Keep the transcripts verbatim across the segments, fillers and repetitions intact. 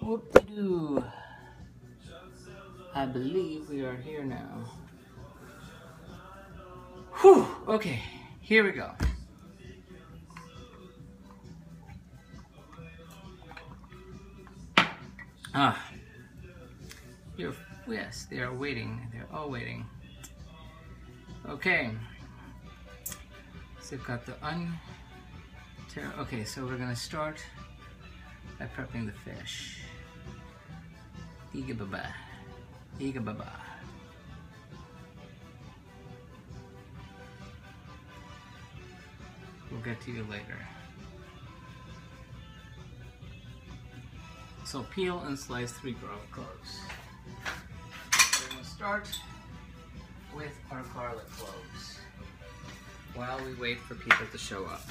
Whoop-de-doo. I believe we are here now. Whew, okay, here we go. Ah, you're, yes, they are waiting. They're all waiting. Okay, so I've got the un. Okay, so we're gonna start by prepping the fish. Iga baba, iga baba. We'll get to you later. So peel and slice three garlic cloves. We're gonna start with our garlic cloves while we wait for people to show up.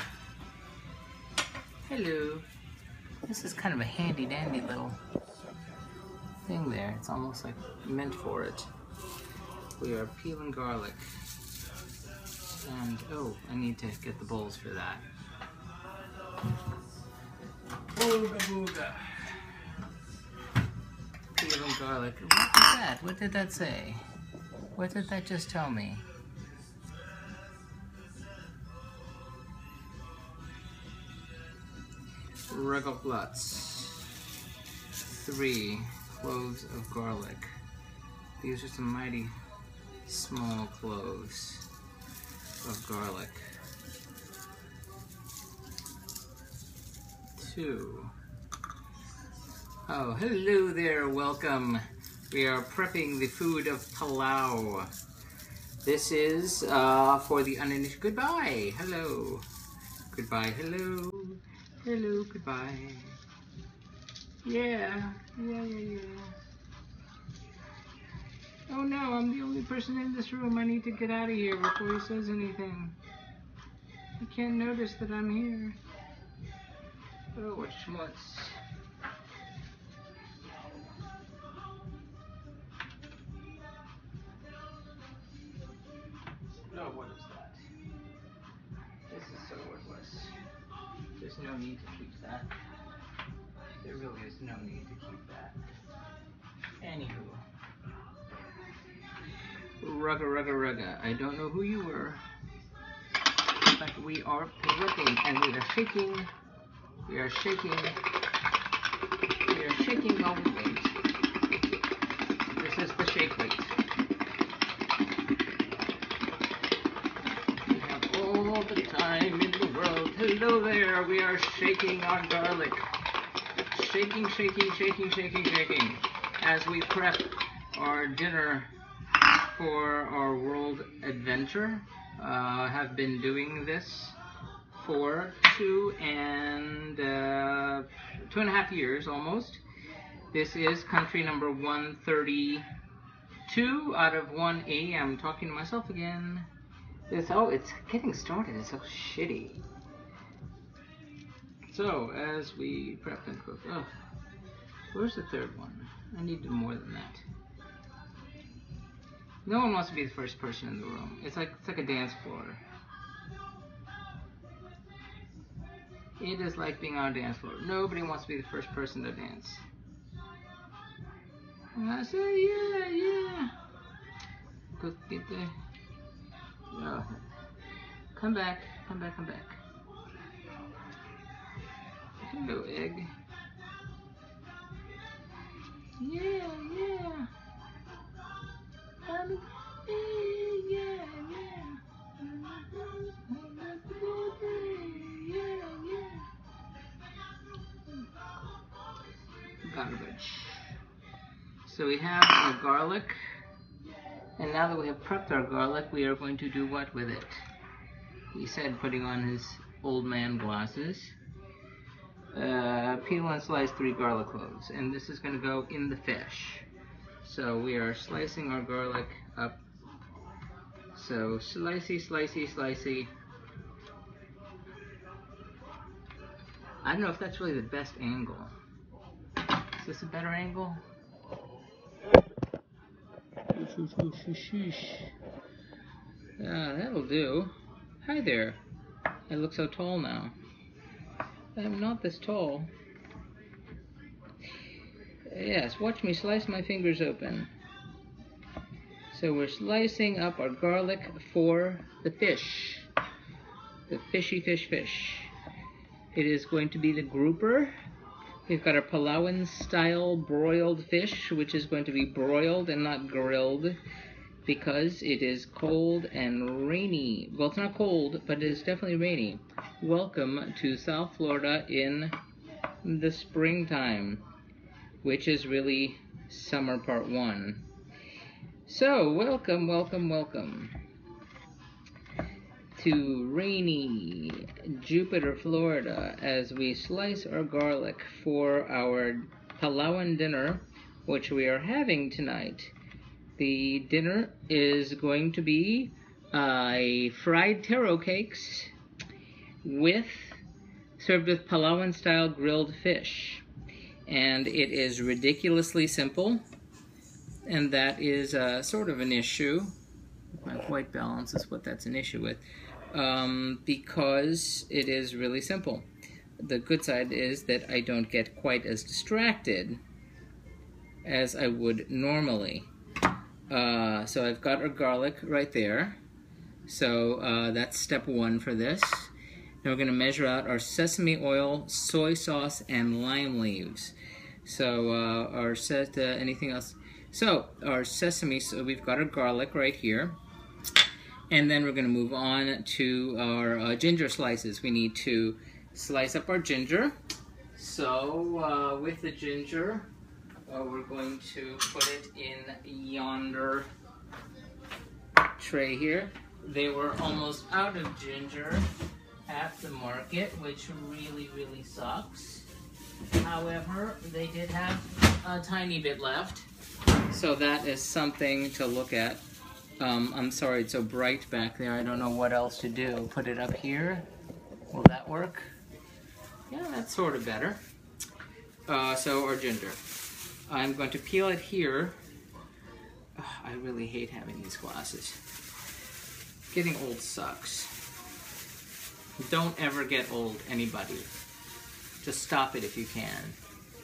Hello. This is kind of a handy dandy little thing there. It's almost like meant for it. We are peeling garlic. And, oh, I need to get the bowls for that. Booga booga. Peeling garlic. What was that? What did that say? What did that just tell me? Regalplatz. Three cloves of garlic. These are some mighty small cloves of garlic. Two. Oh, hello there, welcome. We are prepping the food of Palau. This is uh, for the uninitiated. Goodbye, hello. Goodbye, hello. Hello, goodbye. Yeah, yeah, yeah, yeah. Oh no, I'm the only person in this room. I need to get out of here before he says anything. He can't notice that I'm here. Oh, what schmutz. Oh, what is that? This is so worthless. There's no need to keep that. There really is no need to keep that. Anywho. Rugga, rugga, rugga. I don't know who you were. But we are whipping and we are shaking. We are shaking. We are shaking while we wait. This is the shake weight. We have all the time in the world. Hello there. We are shaking our garlic. Shaking, shaking, shaking, shaking, shaking. As we prep our dinner for our world adventure. Uh, have been doing this for two and uh, two and a half years almost. This is country number one thirty-two out of one eighty. I'm talking to myself again. This oh, it's getting started. It's so shitty. So as we prep and cook, oh, where's the third one? I need more than that. No one wants to be the first person in the room. It's like it's like a dance floor. It is like being on a dance floor. Nobody wants to be the first person to dance. And I say, yeah, yeah. Go get there. No. Come back, come back, come back. Hello, egg. Yeah, yeah. Um, yeah, yeah. Yeah, yeah. Garbage. So we have our garlic, and now that we have prepped our garlic, we are going to do what with it? He said putting on his old man glasses. Uh, peel and slice three garlic cloves, and this is going to go in the fish. So we are slicing our garlic up. So slicey, slicey, slicey. I don't know if that's really the best angle. Is this a better angle? Ah, that'll do. Hi there. I look so tall now. I'm not this tall. Yes, watch me slice my fingers open. So we're slicing up our garlic for the fish. The fishy fish fish. It is going to be the grouper. We've got our Palawan style broiled fish, which is going to be broiled and not grilled because it is cold and rainy. Well, it's not cold, but it is definitely rainy. Welcome to South Florida in the springtime, which is really summer part one. So, welcome, welcome, welcome to rainy Jupiter, Florida, as we slice our garlic for our Palawan dinner, which we are having tonight. The dinner is going to be uh, a fried taro cakes with served with Palawan-style grilled fish, and it is ridiculously simple, and that is uh, sort of an issue. My white balance is what that's an issue with. Um, because it is really simple. The good side is that I don't get quite as distracted as I would normally. Uh, so I've got our garlic right there. So uh, that's step one for this. Now we're going to measure out our sesame oil, soy sauce, and lime leaves. So uh, our set uh, anything else? So our sesame. So we've got our garlic right here. And then we're going to move on to our uh, ginger slices. We need to slice up our ginger. So uh, with the ginger, uh, we're going to put it in yonder tray here. They were almost out of ginger at the market, which really, really sucks. However, they did have a tiny bit left. So that is something to look at. Um, I'm sorry it's so bright back there. I don't know what else to do. Put it up here. Will that work? Yeah, that's sort of better. Uh, so, our ginger. I'm going to peel it here. Ugh, I really hate having these glasses. Getting old sucks. Don't ever get old, anybody. Just stop it if you can.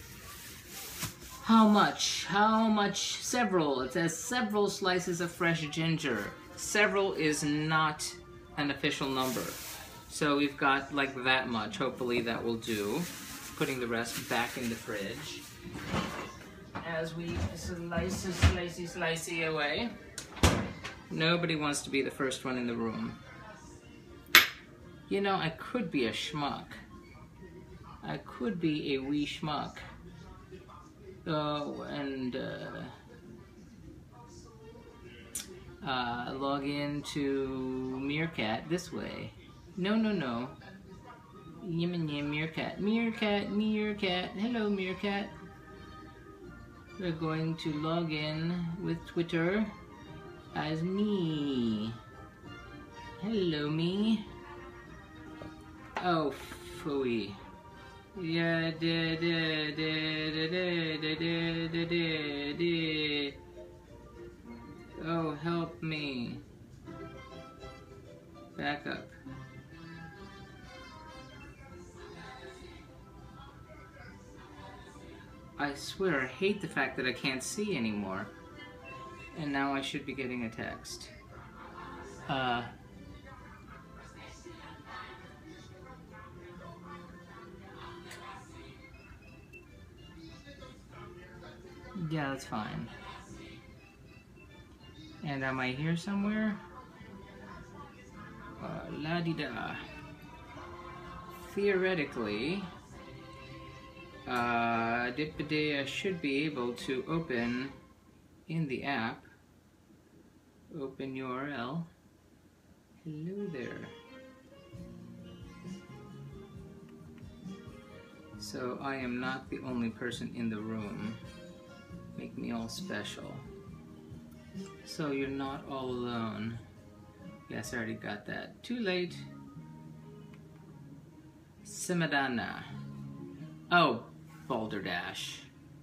How much? How much? Several. It says several slices of fresh ginger. Several is not an official number. So we've got like that much. Hopefully that will do. Putting the rest back in the fridge. As we slice, slicey, slicey away. Nobody wants to be the first one in the room. You know, I could be a schmuck. I could be a wee schmuck. Oh, and uh, uh, log into Meerkat this way. No, no, no. Yim and yim, Meerkat. Meerkat, Meerkat. Hello, Meerkat. We're going to log in with Twitter as me. Hello, me. Oh, phooey. Yeah, da da da da da da da da da. Oh, help me. Back up. I swear, I hate the fact that I can't see anymore. And now I should be getting a text. Uh... Yeah, that's fine. And am I here somewhere? Uh, la-di-da. Theoretically, uh, Dipidea should be able to open in the app. Open U R L. Hello there. So I am not the only person in the room. Make me all special. So you're not all alone. Yes, I already got that. Too late. Simadana. Oh, Balderdash.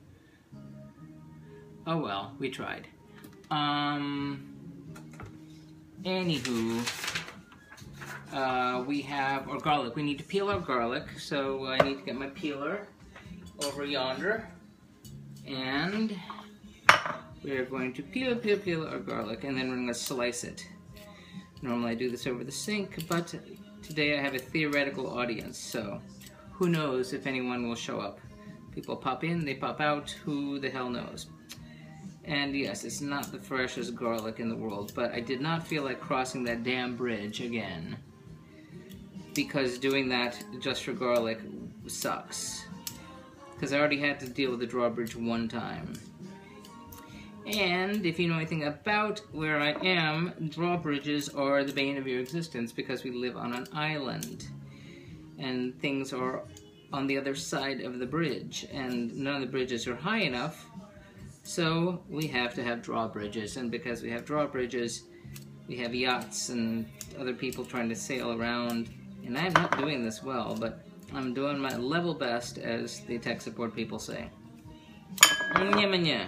Oh well, we tried. Um. Anywho, uh, we have our garlic. We need to peel our garlic, so I need to get my peeler over yonder. And we're going to peel, peel, peel our garlic, and then we're going to slice it. Normally I do this over the sink, but today I have a theoretical audience, so who knows if anyone will show up. People pop in, they pop out, who the hell knows. And yes, it's not the freshest garlic in the world, but I did not feel like crossing that damn bridge again, because doing that just for garlic sucks. Because I already had to deal with the drawbridge one time. And if you know anything about where I am, drawbridges are the bane of your existence because we live on an island. And things are on the other side of the bridge, and none of the bridges are high enough, so we have to have drawbridges. And because we have drawbridges, we have yachts and other people trying to sail around. And I'm not doing this well, but I'm doing my level best, as the tech support people say. Nyamanya.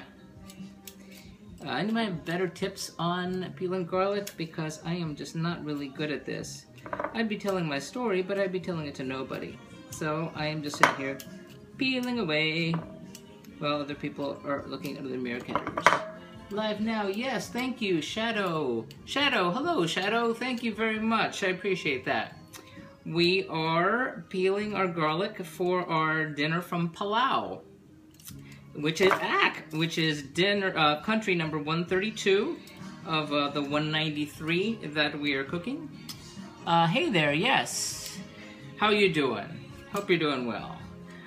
Uh, anybody have better tips on peeling garlic? Because I am just not really good at this. I'd be telling my story, but I'd be telling it to nobody. So I am just sitting here peeling away while other people are looking under their mirror cameras. Live now, yes, thank you, Shadow. Shadow, hello, Shadow, thank you very much. I appreciate that. We are peeling our garlic for our dinner from Palau, which is A C, which is dinner uh, country number one thirty-two of uh, the one ninety-three that we are cooking. Uh, hey there, yes. How you doing? Hope you're doing well.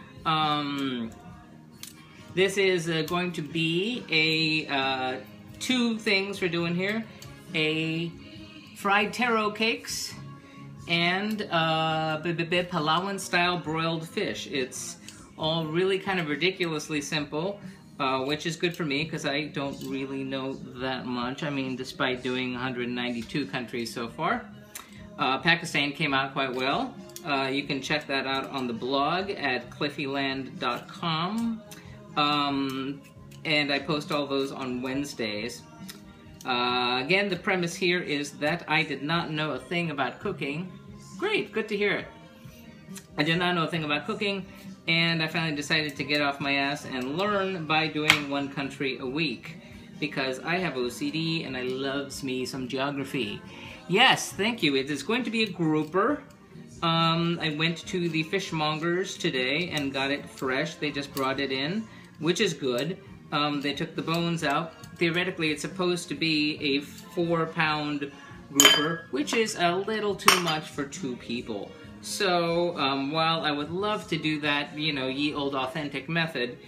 Um, this is uh, going to be a uh, two things we're doing here: a fried taro cakes and uh, Palauan style broiled fish. It's all really kind of ridiculously simple, uh, which is good for me because I don't really know that much. I mean, despite doing one hundred ninety-two countries so far. Uh, Pakistan came out quite well. Uh, you can check that out on the blog at cliffyland dot com. Um, and I post all those on Wednesdays. Uh, again, the premise here is that I did not know a thing about cooking. Great, good to hear it. I did not know a thing about cooking, and I finally decided to get off my ass and learn by doing one country a week, because I have O C D and I loves me some geography. Yes, thank you. It is going to be a grouper. Um, I went to the fishmongers today and got it fresh. They just brought it in, which is good. Um, they took the bones out. Theoretically, it's supposed to be a four-pound grouper, which is a little too much for two people. So, um, while I would love to do that, you know, ye old authentic method,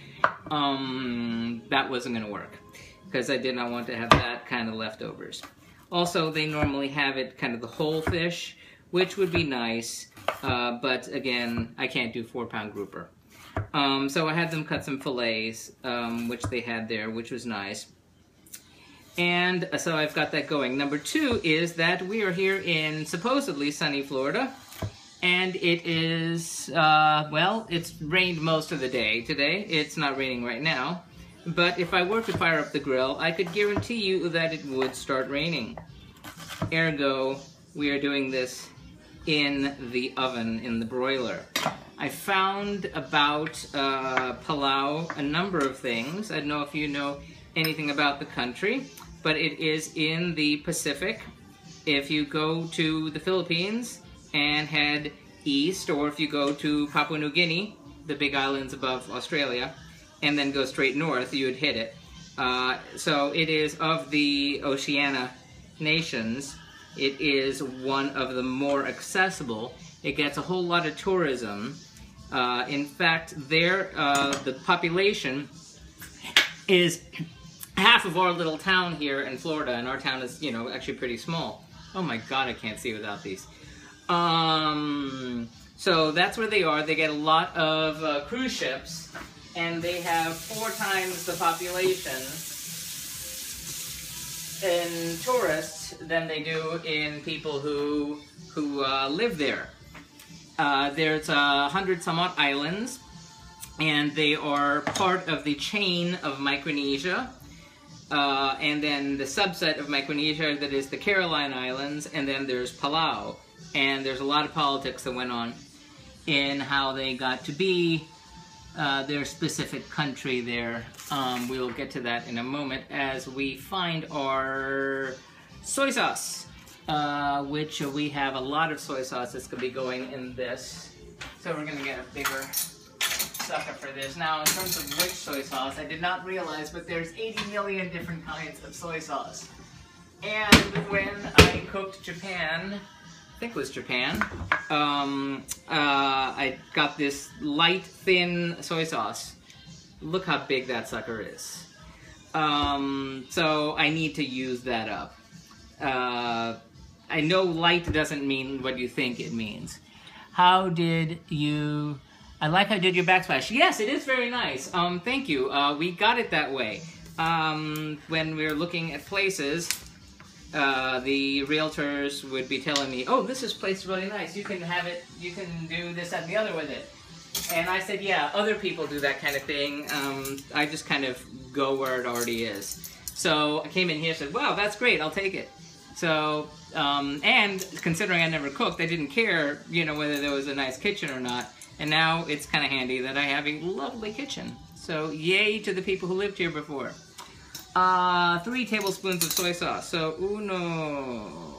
um, that wasn't going to work, because I did not want to have that kind of leftovers. Also, they normally have it kind of the whole fish, which would be nice, uh, but again, I can't do four-pound grouper. Um, so I had them cut some fillets, um, which they had there, which was nice. And so I've got that going. Number two is that we are here in supposedly sunny Florida, and it is, uh, well, it's rained most of the day today. It's not raining right now. But if I were to fire up the grill, I could guarantee you that it would start raining. Ergo, we are doing this in the oven, in the broiler. I found about uh, Palau a number of things. I don't know if you know anything about the country, but it is in the Pacific. If you go to the Philippines and head east, or if you go to Papua New Guinea, the big islands above Australia, and then go straight north, you would hit it. Uh, so it is of the Oceania nations, it is one of the more accessible. It gets a whole lot of tourism. Uh, in fact, there, uh, the population is half of our little town here in Florida, and our town is, you know, actually pretty small. Oh my God, I can't see without these. Um, so that's where they are. They get a lot of uh, cruise ships, and they have four times the population in tourists than they do in people who who uh, live there. Uh, there's a hundred some odd islands, and they are part of the chain of Micronesia. Uh, and then the subset of Micronesia that is the Caroline Islands, and then there's Palau. And there's a lot of politics that went on in how they got to be uh, their specific country there. Um, we'll get to that in a moment as we find our soy sauce, uh, which we have a lot of soy sauce that's going to be going in this. So we're going to get a bigger sucker for this. Now, in terms of which soy sauce, I did not realize, but there's eighty million different kinds of soy sauce. And when I cooked Japan, I think it was Japan, um, uh, I got this light, thin soy sauce. Look how big that sucker is. Um, so I need to use that up. Uh, I know light doesn't mean what you think it means. How did you... I like how you did your backsplash. Yes, it is very nice. Um, thank you. Uh, we got it that way. Um, when we were looking at places, uh, the realtors would be telling me, oh, this is place really nice. You can have it, you can do this, that, and the other with it. And I said, yeah, other people do that kind of thing. Um, I just kind of go where it already is. So I came in here and said, wow, that's great, I'll take it. So, um, and considering I never cooked, I didn't care, you know, whether there was a nice kitchen or not. And now it's kind of handy that I have a lovely kitchen. So yay to the people who lived here before. Uh, three tablespoons of soy sauce. So uno,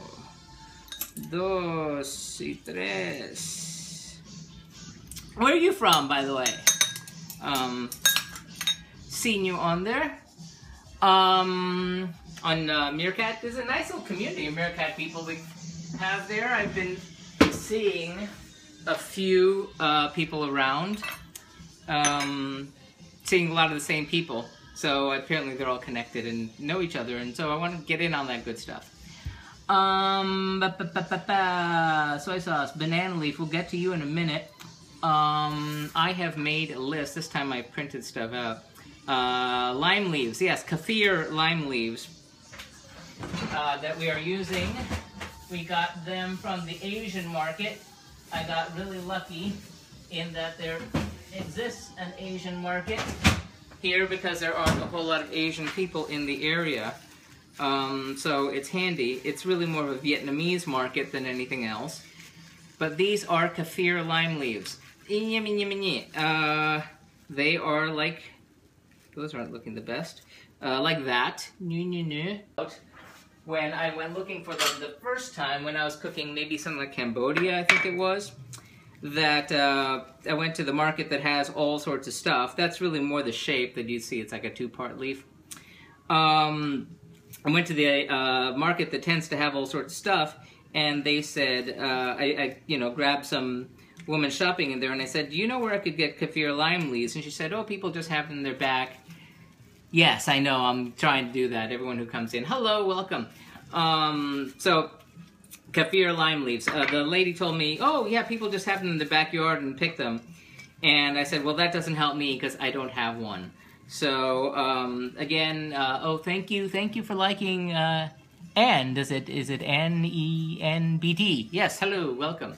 dos, y tres. Where are you from, by the way? Um, seen you on there. Um, on uh, Meerkat. There's a nice little community of Meerkat people we have there. I've been seeing a few uh, people around, um, seeing a lot of the same people. So apparently they're all connected and know each other, and so I want to get in on that good stuff. Um, ba -ba -ba -ba -ba. Soy sauce, banana leaf. We'll get to you in a minute. Um, I have made a list. This time I printed stuff out. Uh, lime leaves. Yes, kaffir lime leaves uh, that we are using. We got them from the Asian market. I got really lucky in that there exists an Asian market here because there aren't a whole lot of Asian people in the area. Um, so it's handy. It's really more of a Vietnamese market than anything else. But these are kaffir lime leaves. Uh, they are like, those aren't looking the best, uh, like that. When I went looking for them the first time, when I was cooking maybe something like Cambodia, I think it was, that uh, I went to the market that has all sorts of stuff. That's really more the shape that you see. It's like a two-part leaf. Um, I went to the uh, market that tends to have all sorts of stuff, and they said, uh, I, I, you know, grabbed some woman shopping in there, and I said, do you know where I could get kaffir lime leaves? And she said, oh, people just have them in their back. Yes, I know, I'm trying to do that. Everyone who comes in, hello, welcome. Um, so, kaffir lime leaves. Uh, the lady told me, oh, yeah, people just have them in the backyard and pick them. And I said, well, that doesn't help me because I don't have one. So, um, again, uh, oh, thank you, thank you for liking, uh, N. Is it, is it N E N B T? Yes, hello, welcome.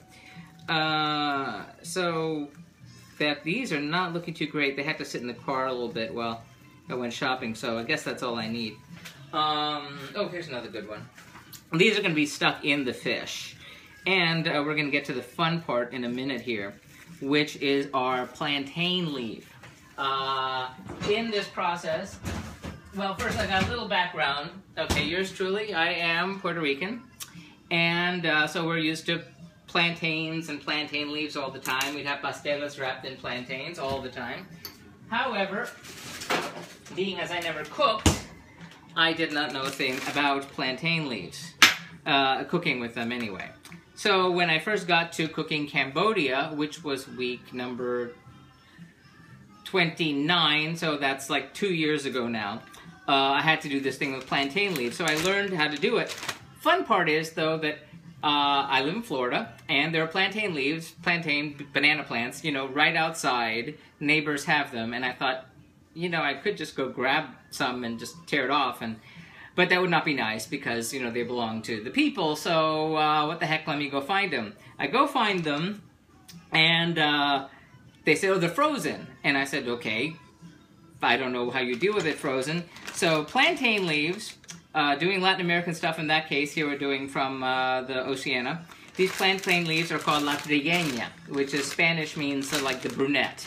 Uh, so, that these are not looking too great. They had to sit in the car a little bit while I went shopping, so I guess that's all I need. Um, oh, here's another good one. These are going to be stuck in the fish. And uh, we're going to get to the fun part in a minute here, which is our plantain leaf. Uh, in this process, well, first I got a little background. Okay, yours truly, I am Puerto Rican. And uh, so we're used to plantains and plantain leaves all the time. We'd have pastelas wrapped in plantains all the time. However, being as I never cooked, I did not know a thing about plantain leaves, uh, cooking with them anyway. So when I first got to cooking Cambodia, which was week number twenty-nine, so that's like two years ago now, uh, I had to do this thing with plantain leaves, so I learned how to do it. Fun part is, though, that uh, I live in Florida, and there are plantain leaves, plantain, banana plants, you know, right outside. Neighbors have them, and I thought, you know, I could just go grab some and just tear it off, and but that would not be nice because, you know, they belong to the people, so uh, what the heck, let me go find them. I go find them, and uh, they say, oh, they're frozen. And I said, okay, I don't know how you deal with it frozen. So plantain leaves, uh, doing Latin American stuff in that case, here we're doing from uh, the Oceania. These plantain leaves are called la trigueña, which is Spanish means uh, like the brunette.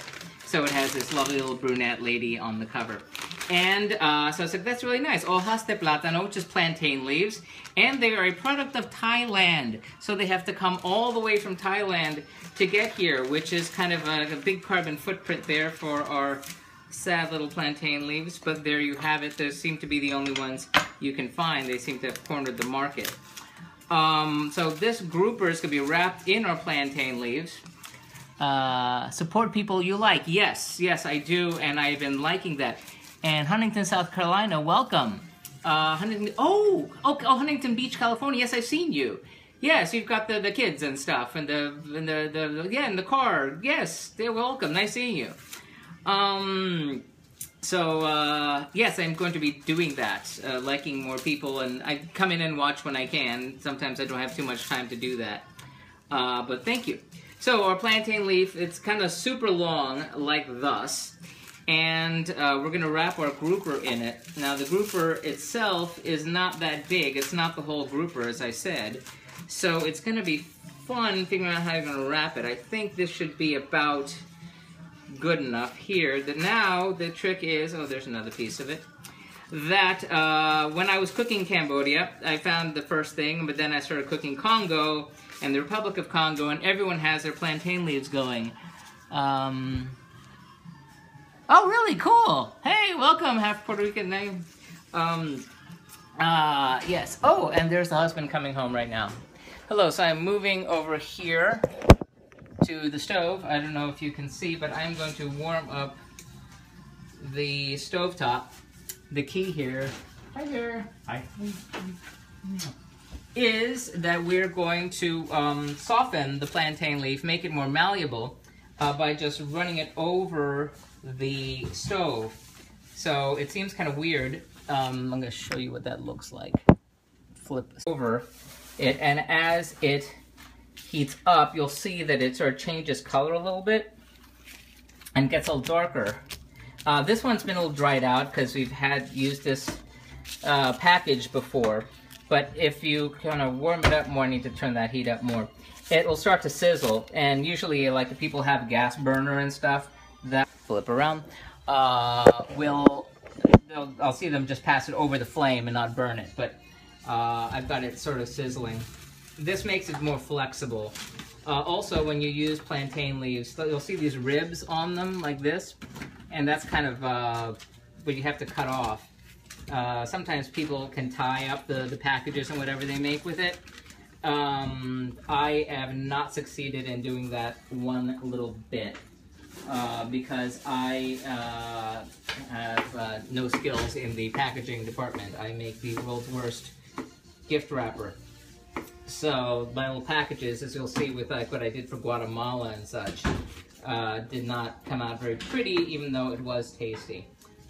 So it has this lovely little brunette lady on the cover. And uh, so I was like, that's really nice. Hojas de plátano, which is plantain leaves. And they are a product of Thailand. So they have to come all the way from Thailand to get here, which is kind of a, a big carbon footprint there for our sad little plantain leaves. But there you have it. Those seem to be the only ones you can find. They seem to have cornered the market. Um, so this grouper is going to be wrapped in our plantain leaves. Uh, support people you like. Yes, yes, I do, and I've been liking that. And Huntington, South Carolina, welcome. Uh, Huntington, oh, oh, oh, Huntington Beach, California. Yes, I've seen you. Yes, you've got the, the kids and stuff, and the, and the, the, yeah, in the car. Yes, they're welcome. Nice seeing you. Um, so, uh, yes, I'm going to be doing that, uh, liking more people, and I come in and watch when I can. Sometimes I don't have too much time to do that. Uh, but thank you. So our plantain leaf, it's kind of super long, like thus, and uh, we're going to wrap our grouper in it. Now the grouper itself is not that big, it's not the whole grouper as I said, so it's going to be fun figuring out how you're going to wrap it. I think this should be about good enough here. That now the trick is, oh there's another piece of it, that uh, when I was cooking Cambodia, I found the first thing, but then I started cooking Congo, and the Republic of Congo, and everyone has their plantain leaves going. Um, oh, really? Cool. Hey, welcome, half Puerto Rican name. Um, uh, yes. Oh, and there's the husband coming home right now. Hello, so I'm moving over here to the stove. I don't know if you can see, but I'm going to warm up the stovetop. The key here, hi there. Hi. Is that we're going to um, soften the plantain leaf, make it more malleable uh, by just running it over the stove. So it seems kind of weird. Um, I'm going to show you what that looks like. Flip over it, and as it heats up, you'll see that it sort of changes color a little bit and gets a little darker. Uh, this one's been a little dried out because we've had used this uh, package before. But if you kind of warm it up more, I need to turn that heat up more, it will start to sizzle. And usually, like if people have a gas burner and stuff, that flip around, uh, will, I'll see them just pass it over the flame and not burn it. But uh, I've got it sort of sizzling. This makes it more flexible. Uh, also, when you use plantain leaves, you'll see these ribs on them like this. And that's kind of uh, what you have to cut off. Uh, sometimes people can tie up the, the packages and whatever they make with it. Um, I have not succeeded in doing that one little bit uh, because I uh, have uh, no skills in the packaging department. I make the world's worst gift wrapper. So my little packages, as you'll see with like what I did for Guatemala and such, uh, did not come out very pretty, even though it was tasty.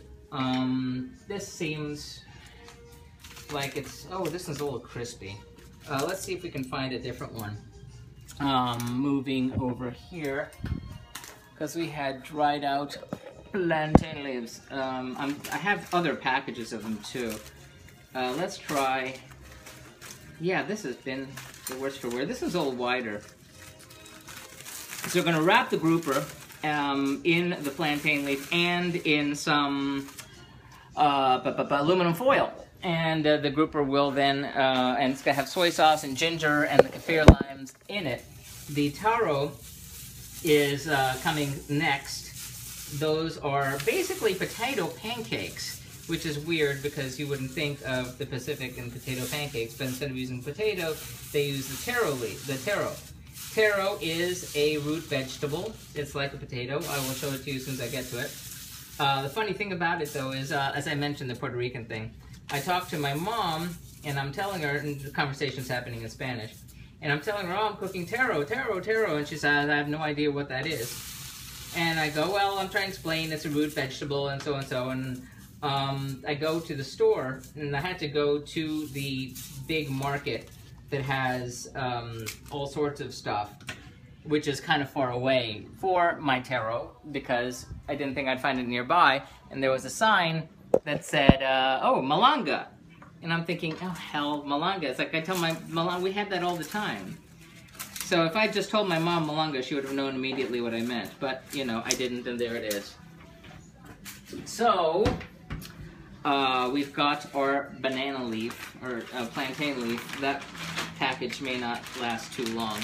Um, this seems like it's, oh, this one's a little crispy. Uh, let's see if we can find a different one. Um, moving over here, because we had dried out plantain leaves. Um, I'm, I have other packages of them too. Uh, let's try, yeah, this has been the worst for wear. This is a little wider. So we're going to wrap the grouper um, in the plantain leaf and in some uh, b -b -b aluminum foil. And uh, the grouper will then, uh, and it's going to have soy sauce and ginger and the kaffir limes in it. The taro is uh, coming next. Those are basically potato pancakes, which is weird because you wouldn't think of the Pacific and potato pancakes, but instead of using potato, they use the taro leaf, the taro. Taro is a root vegetable. It's like a potato. I will show it to you as soon as I get to it. Uh, the funny thing about it, though, is, uh, as I mentioned, the Puerto Rican thing. I talked to my mom, and I'm telling her, and the conversation's happening in Spanish, and I'm telling her, oh, I'm cooking taro, taro, taro, and she says, I have no idea what that is. And I go, well, I'm trying to explain it's a root vegetable, and so and so, and um, I go to the store, and I had to go to the big market that has um, all sorts of stuff, which is kind of far away for my taro, because I didn't think I'd find it nearby, and there was a sign that said, uh, oh, malanga. And I'm thinking, oh, hell, malanga. It's like I tell my malanga, we have that all the time. So if I just told my mom Malunga, she would have known immediately what I meant. But, you know, I didn't, and there it is. So, uh, we've got our banana leaf, or uh, plantain leaf. That package may not last too long.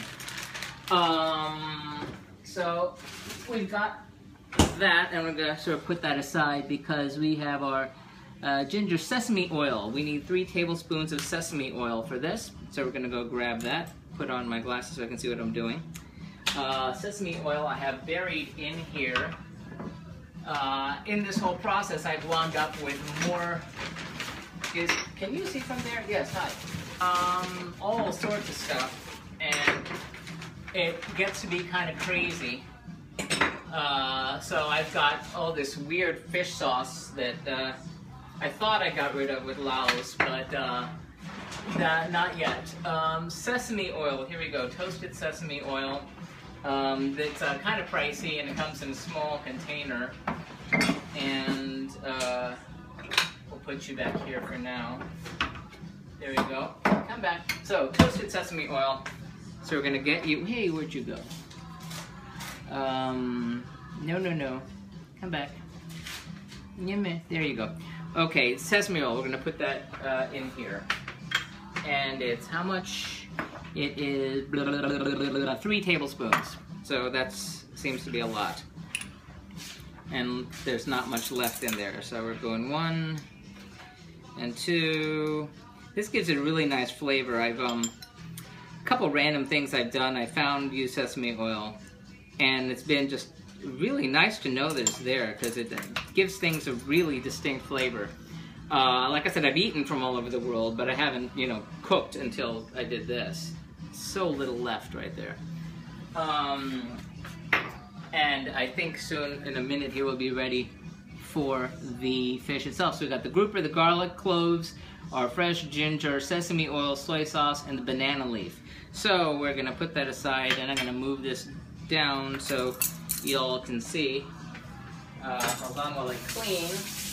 Um, so, we've got that, and we're going to sort of put that aside because we have our uh, ginger sesame oil. We need three tablespoons of sesame oil for this. So we're going to go grab that, put on my glasses so I can see what I'm doing. Uh, sesame oil I have buried in here. Uh, in this whole process, I've wound up with more. Is, can you see from there? Yes, hi. Um, all sorts of stuff, and it gets to be kind of crazy. Uh, so I've got all this weird fish sauce that uh, I thought I got rid of with Laos, but uh, nah, not yet. Um, sesame oil. Here we go. Toasted sesame oil. Um, it's uh, kind of pricey, and it comes in a small container. And uh, we'll put you back here for now. There you go. Come back. So, toasted sesame oil. So we're gonna get you. Hey, where'd you go? Um, no, no, no. Come back. There you go. Okay, sesame oil. We're gonna put that uh, in here. And it's how much? It is blah, blah, blah, blah, blah, blah, three tablespoons. So that seems to be a lot. And there's not much left in there. So we're going one and two. This gives it a really nice flavor. I've um, a couple random things I've done. I found used sesame oil, and it's been just really nice to know that it's there because it gives things a really distinct flavor. Uh, like I said, I've eaten from all over the world, but I haven't, you know, cooked until I did this. So little left right there. Um, and I think soon, in a minute here, we'll be ready for the fish itself. So we've got the grouper, the garlic, cloves, our fresh ginger, sesame oil, soy sauce, and the banana leaf. So we're gonna put that aside, and I'm gonna move this down so you all can see. Uh, hold on while I clean.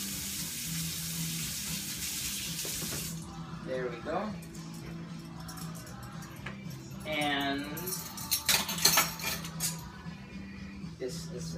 There we go. And this is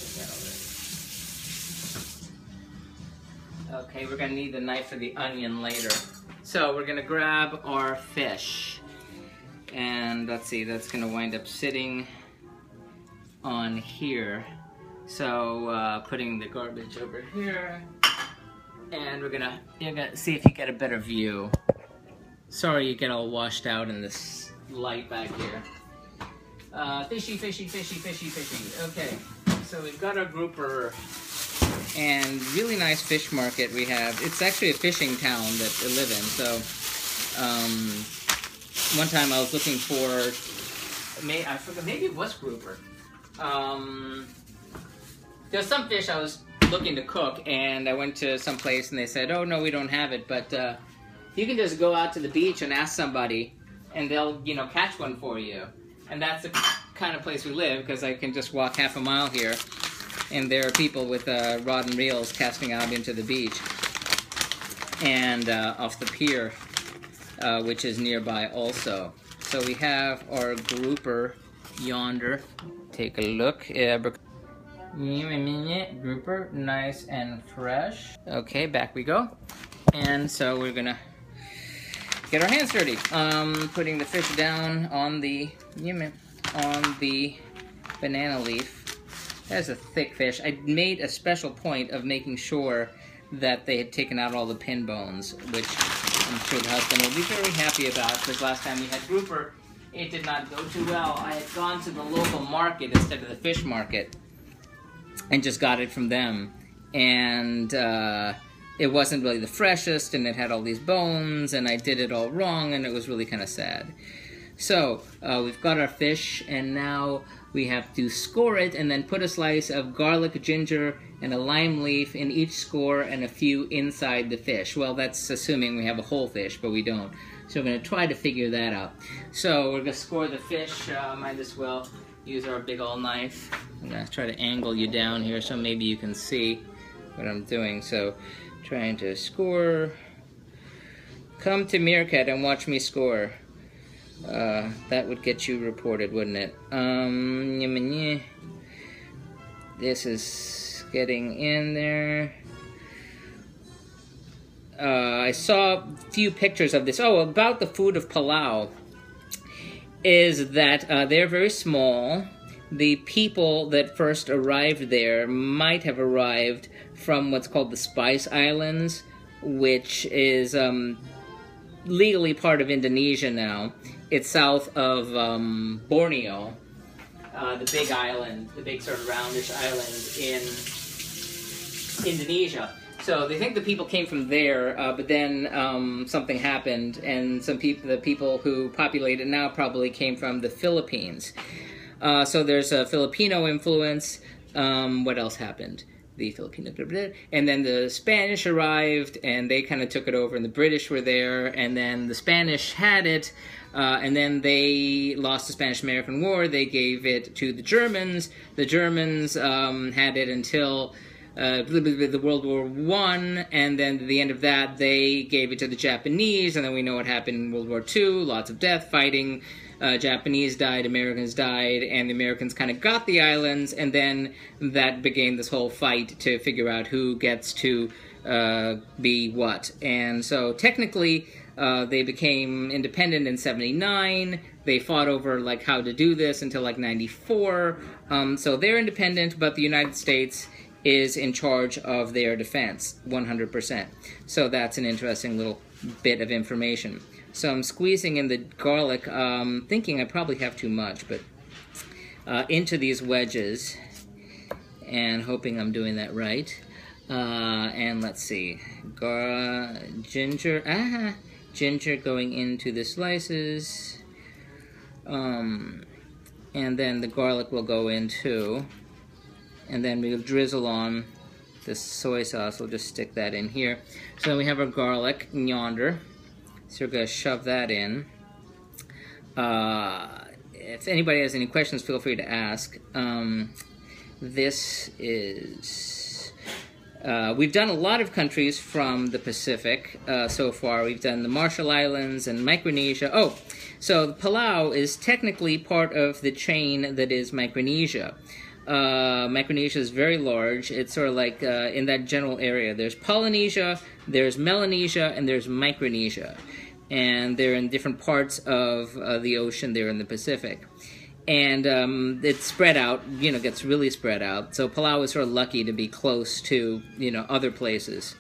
already. Okay, we're gonna need the knife for the onion later. So we're gonna grab our fish. And let's see, that's gonna wind up sitting on here. So uh, putting the garbage over here. And we're gonna, you're gonna see if you get a better view. Sorry you get all washed out in this light back here. Uh, fishy, fishy, fishy, fishy, fishy. Okay, so we've got our grouper and really nice fish market we have. It's actually a fishing town that I live in. So um, one time I was looking for, may, I forgot, maybe it was grouper. Um, there's some fish I was looking to cook, and I went to some place and they said, oh no, we don't have it, but uh, you can just go out to the beach and ask somebody and they'll, you know, catch one for you. And that's the kind of place we live, because I can just walk half a mile here and there are people with uh, rod and reels casting out into the beach and uh, off the pier, uh, which is nearby also. So we have our grouper yonder. Take a look. Yeah, grouper, nice and fresh. Okay, back we go. And so we're gonna get our hands dirty. Um, putting the fish down on the on the banana leaf. That's a thick fish. I made a special point of making sure that they had taken out all the pin bones, which I'm sure the husband will be very happy about, because last time we had grouper, it did not go too well. I had gone to the local market instead of the fish market and just got it from them, and uh, it wasn't really the freshest, and it had all these bones, and I did it all wrong, and it was really kind of sad. So uh, we've got our fish, and now we have to score it and then put a slice of garlic, ginger, and a lime leaf in each score and a few inside the fish. Well, that's assuming we have a whole fish, but we don't. So we're going to try to figure that out. So we're going to score the fish. Uh, might as well use our big old knife. I'm going to try to angle you down here so maybe you can see what I'm doing. So trying to score. Come to Meerkat and watch me score. Uh, that would get you reported, wouldn't it? Um, this is getting in there. Uh, I saw a few pictures of this. Oh, about the food of Palau is that uh, they're very small. The people that first arrived there might have arrived from what's called the Spice Islands, which is um, legally part of Indonesia now. It's south of um, Borneo, uh, the big island, the big sort of roundish island in Indonesia. So they think the people came from there, uh, but then um, something happened, and some people, the people who populate it now probably came from the Philippines. Uh, so there's a Filipino influence. Um, what else happened? The Filipino, and then the Spanish arrived, and they kind of took it over, and the British were there, and then the Spanish had it, uh, and then they lost the Spanish-American War. They gave it to the Germans. The Germans um, had it until Uh, the World War One, and then at the end of that, they gave it to the Japanese, and then we know what happened in World War Two, lots of death, fighting, uh, Japanese died, Americans died, and the Americans kind of got the islands, and then that began this whole fight to figure out who gets to uh, be what. And so technically, uh, they became independent in seventy-nine, they fought over like how to do this until like ninety-four, um, so they're independent, but the United States is in charge of their defense, one hundred percent. So that's an interesting little bit of information. So I'm squeezing in the garlic, um, thinking I probably have too much, but uh, into these wedges, and hoping I'm doing that right. Uh, and let's see, Gar ginger, ah, ginger going into the slices, um, and then the garlic will go in too. And then we'll drizzle on this soy sauce. We'll just stick that in here. So then we have our garlic yonder. So we're going to shove that in. Uh, if anybody has any questions, feel free to ask. Um, this is... Uh, we've done a lot of countries from the Pacific uh, so far. We've done the Marshall Islands and Micronesia. Oh, so Palau is technically part of the chain that is Micronesia. Uh, Micronesia is very large. It's sort of like uh, in that general area. There's Polynesia, there's Melanesia, and there's Micronesia. And they're in different parts of uh, the ocean there in the Pacific. And um, it's spread out, you know, gets really spread out. So Palau is sort of lucky to be close to, you know, other places.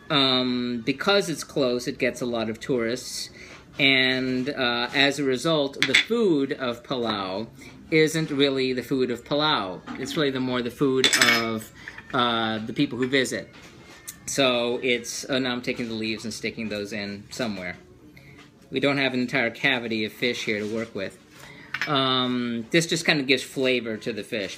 Um, because it's close, it gets a lot of tourists. And uh, as a result, the food of Palau isn't really the food of Palau. It's really the more the food of uh, the people who visit. So it's, oh, now I'm taking the leaves and sticking those in somewhere. We don't have an entire cavity of fish here to work with. Um, this just kind of gives flavor to the fish.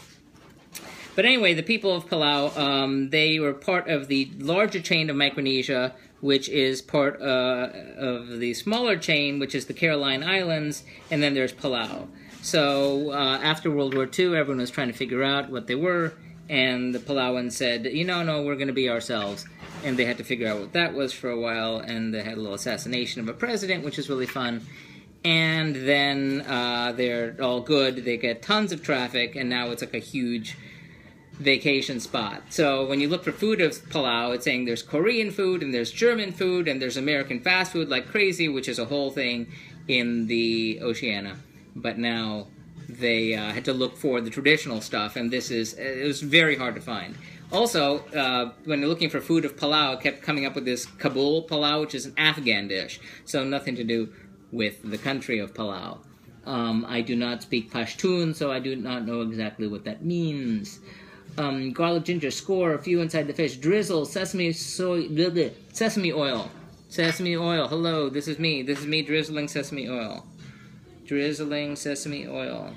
But anyway, the people of Palau, um, they were part of the larger chain of Micronesia, which is part uh, of the smaller chain, which is the Caroline Islands, and then there's Palau. So uh, after World War Two, everyone was trying to figure out what they were, and the Palauans said, you know, no, we're going to be ourselves. And they had to figure out what that was for a while, and they had a little assassination of a president, which is really fun. And then uh, they're all good, they get tons of traffic, and now it's like a huge vacation spot. So when you look for food of Palau, it's saying there's Korean food, and there's German food, and there's American fast food like crazy, which is a whole thing in the Oceania. But now they uh, had to look for the traditional stuff, and this is, it was very hard to find. Also, uh, when they're looking for food of Palau, it kept coming up with this Kabul Palau, which is an Afghan dish, so nothing to do with the country of Palau. Um, I do not speak Pashtun, so I do not know exactly what that means. Um, garlic, ginger, score, a few inside the fish, drizzle, sesame, soy, blah, blah, sesame oil. Sesame oil, hello, this is me. This is me drizzling sesame oil. Drizzling sesame oil.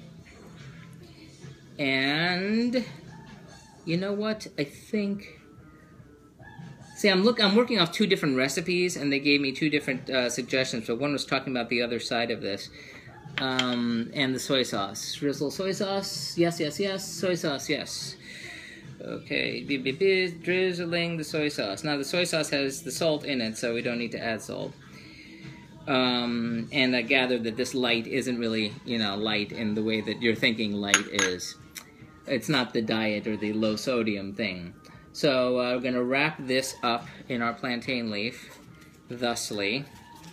And you know what? I think. See, I'm look. I'm working off two different recipes, and they gave me two different uh, suggestions. So one was talking about the other side of this, um, and the soy sauce. Drizzle soy sauce. Yes, yes, yes. Soy sauce. Yes. Okay. B -b -b drizzling the soy sauce. Now the soy sauce has the salt in it, so we don't need to add salt. Um, and I gather that this light isn't really, you know, light in the way that you're thinking light is. It's not the diet or the low sodium thing. So uh, we're going to wrap this up in our plantain leaf, thusly,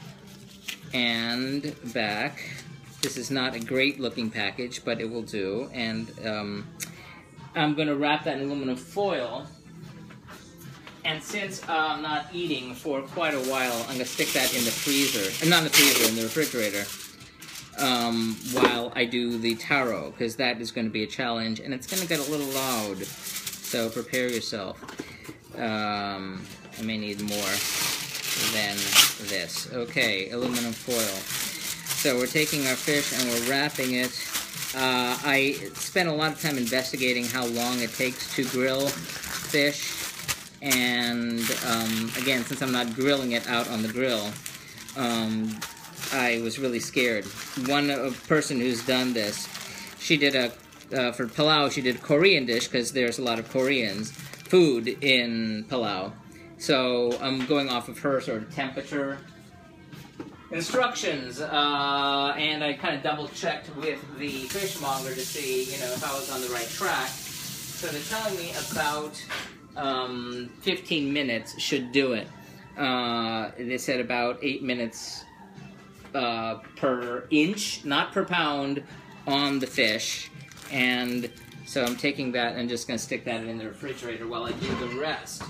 and back. This is not a great looking package, but it will do. And um, I'm going to wrap that in aluminum foil. And since uh, I'm not eating for quite a while, I'm going to stick that in the freezer, uh, not in the freezer, in the refrigerator, um, while I do the taro, because that is going to be a challenge, and it's going to get a little loud, so prepare yourself. Um, I may need more than this. Okay, aluminum foil. So we're taking our fish and we're wrapping it. Uh, I spent a lot of time investigating how long it takes to grill fish. And um, again, since I'm not grilling it out on the grill, um, I was really scared. One uh, person who's done this, she did a, uh, for Palau, she did a Korean dish, because there's a lot of Koreans food in Palau. So I'm going off of her sort of temperature instructions, uh, and I kind of double checked with the fishmonger to see, you know, if I was on the right track. So they're telling me about Um, fifteen minutes should do it. Uh, they said about eight minutes uh, per inch, not per pound, on the fish. And so I'm taking that and just going to stick that in the refrigerator while I do the rest.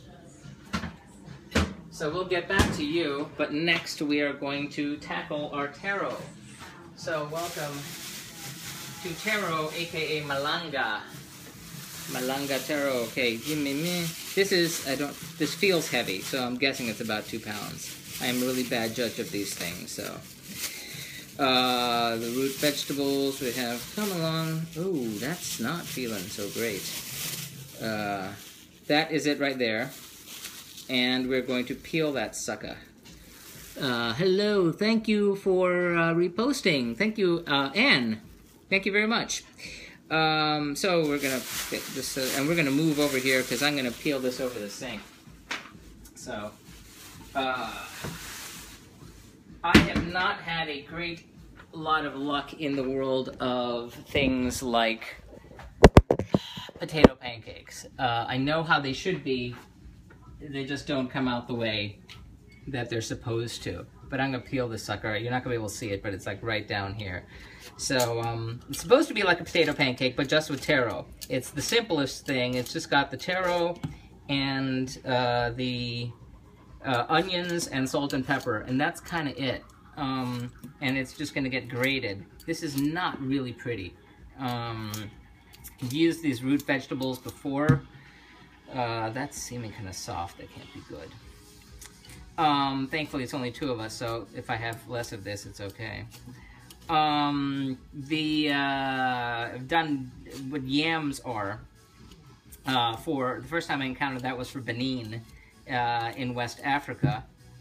So we'll get back to you, but next we are going to tackle our taro. So welcome to taro, aka malanga. Malanga taro. Okay, this is, I don't, this feels heavy, so I'm guessing it's about two pounds. I am a really bad judge of these things, so. Uh, the root vegetables we have come along. Ooh, that's not feeling so great. Uh, that is it right there. And we're going to peel that sucker. Uh, hello, thank you for uh, reposting. Thank you, uh, Anne. Thank you very much. Um, so we're gonna get this, uh, and we're gonna move over here because I'm gonna peel this over the sink. So, uh, I have not had a great lot of luck in the world of things like potato pancakes. Uh, I know how they should be, they just don't come out the way that they're supposed to. But I'm gonna peel this sucker. You're not gonna be able to see it, but it's like right down here. So um, it's supposed to be like a potato pancake, but just with taro. It's the simplest thing. It's just got the taro and uh, the uh, onions and salt and pepper, and that's kind of it. Um, and it's just gonna get grated. This is not really pretty. Um, I've used these root vegetables before. Uh, that's seeming kind of soft. That can't be good. Um, thankfully, it's only two of us, so if I have less of this, it's okay. Um, the, uh, I've done what yams are. Uh, for the first time I encountered that was for Benin, uh, in West Africa.